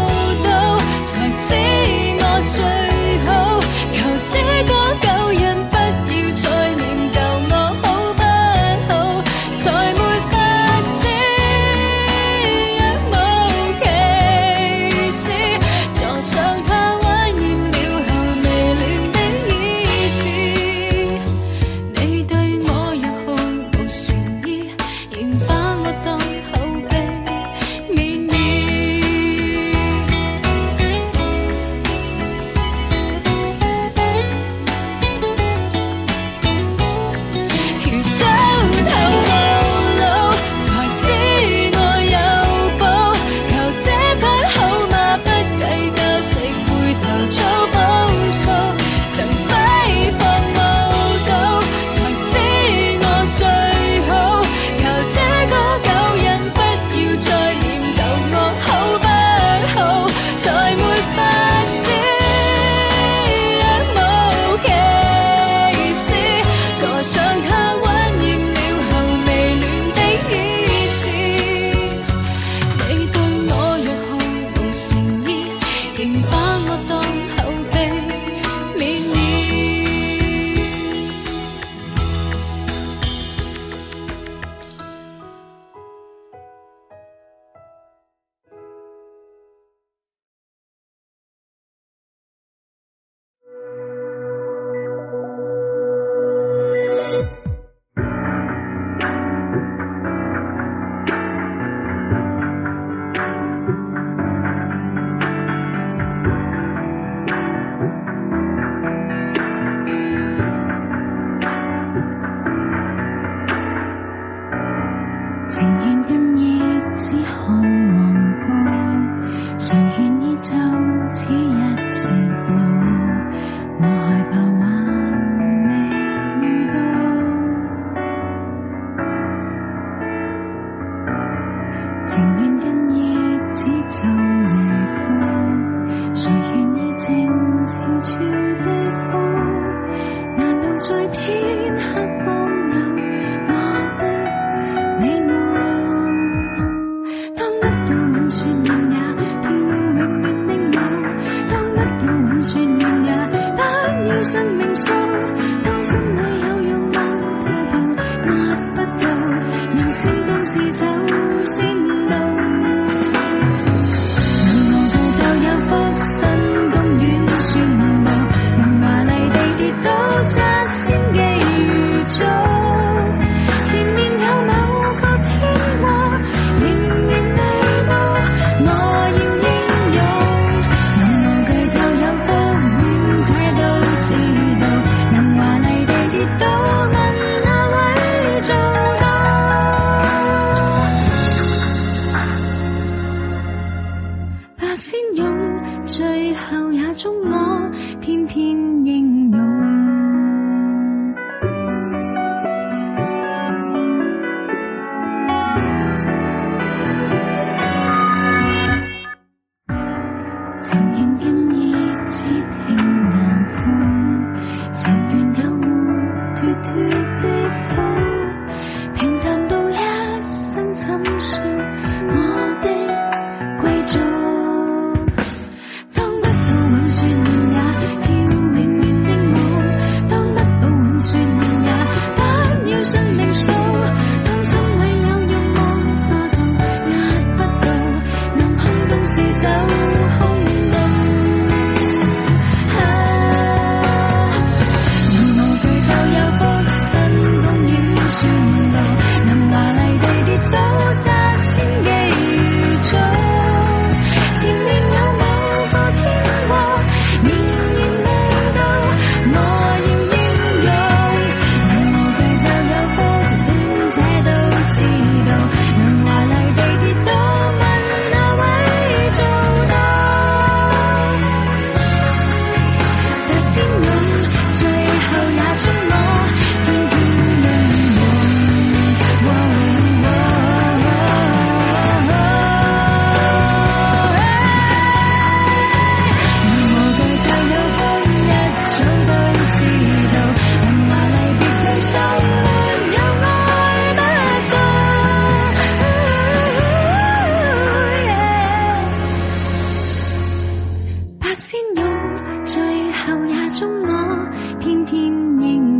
在天黑光有我的美夢。當不到運算了也跳永遠的舞，當不到運算了也不要信命數，當心裏有欲望跳動壓不到，讓先當是走先到。能無懼就有福身公園旋步，能華麗地跌倒摘先機遇早，前面有某個天國仍然未到，我要英勇。能無懼就有福戀且都知道，能華麗地跌倒問哪位做到？白先勇，最後也祝我天天英勇。情願更熱似聽南風，情願有活脫脫的好，平淡到一生沉睡我的貴族。當不到運算了也跳永遠的舞，當不到運算了也不要信命數，當心裏有欲望化度壓不到，讓空洞是走空洞。能無懼就有福身公園旋步，能華麗地跌倒摘先機遇早，前面有某個天國仍然未到，我要英勇。能無懼就有福戀且都知道，能華麗地跌倒問哪位做到？白先勇，最後也祝我天天英勇。能無懼就有福一早都知道，能華麗別對手沒有愛不到。白先勇，最後也祝我天天英勇。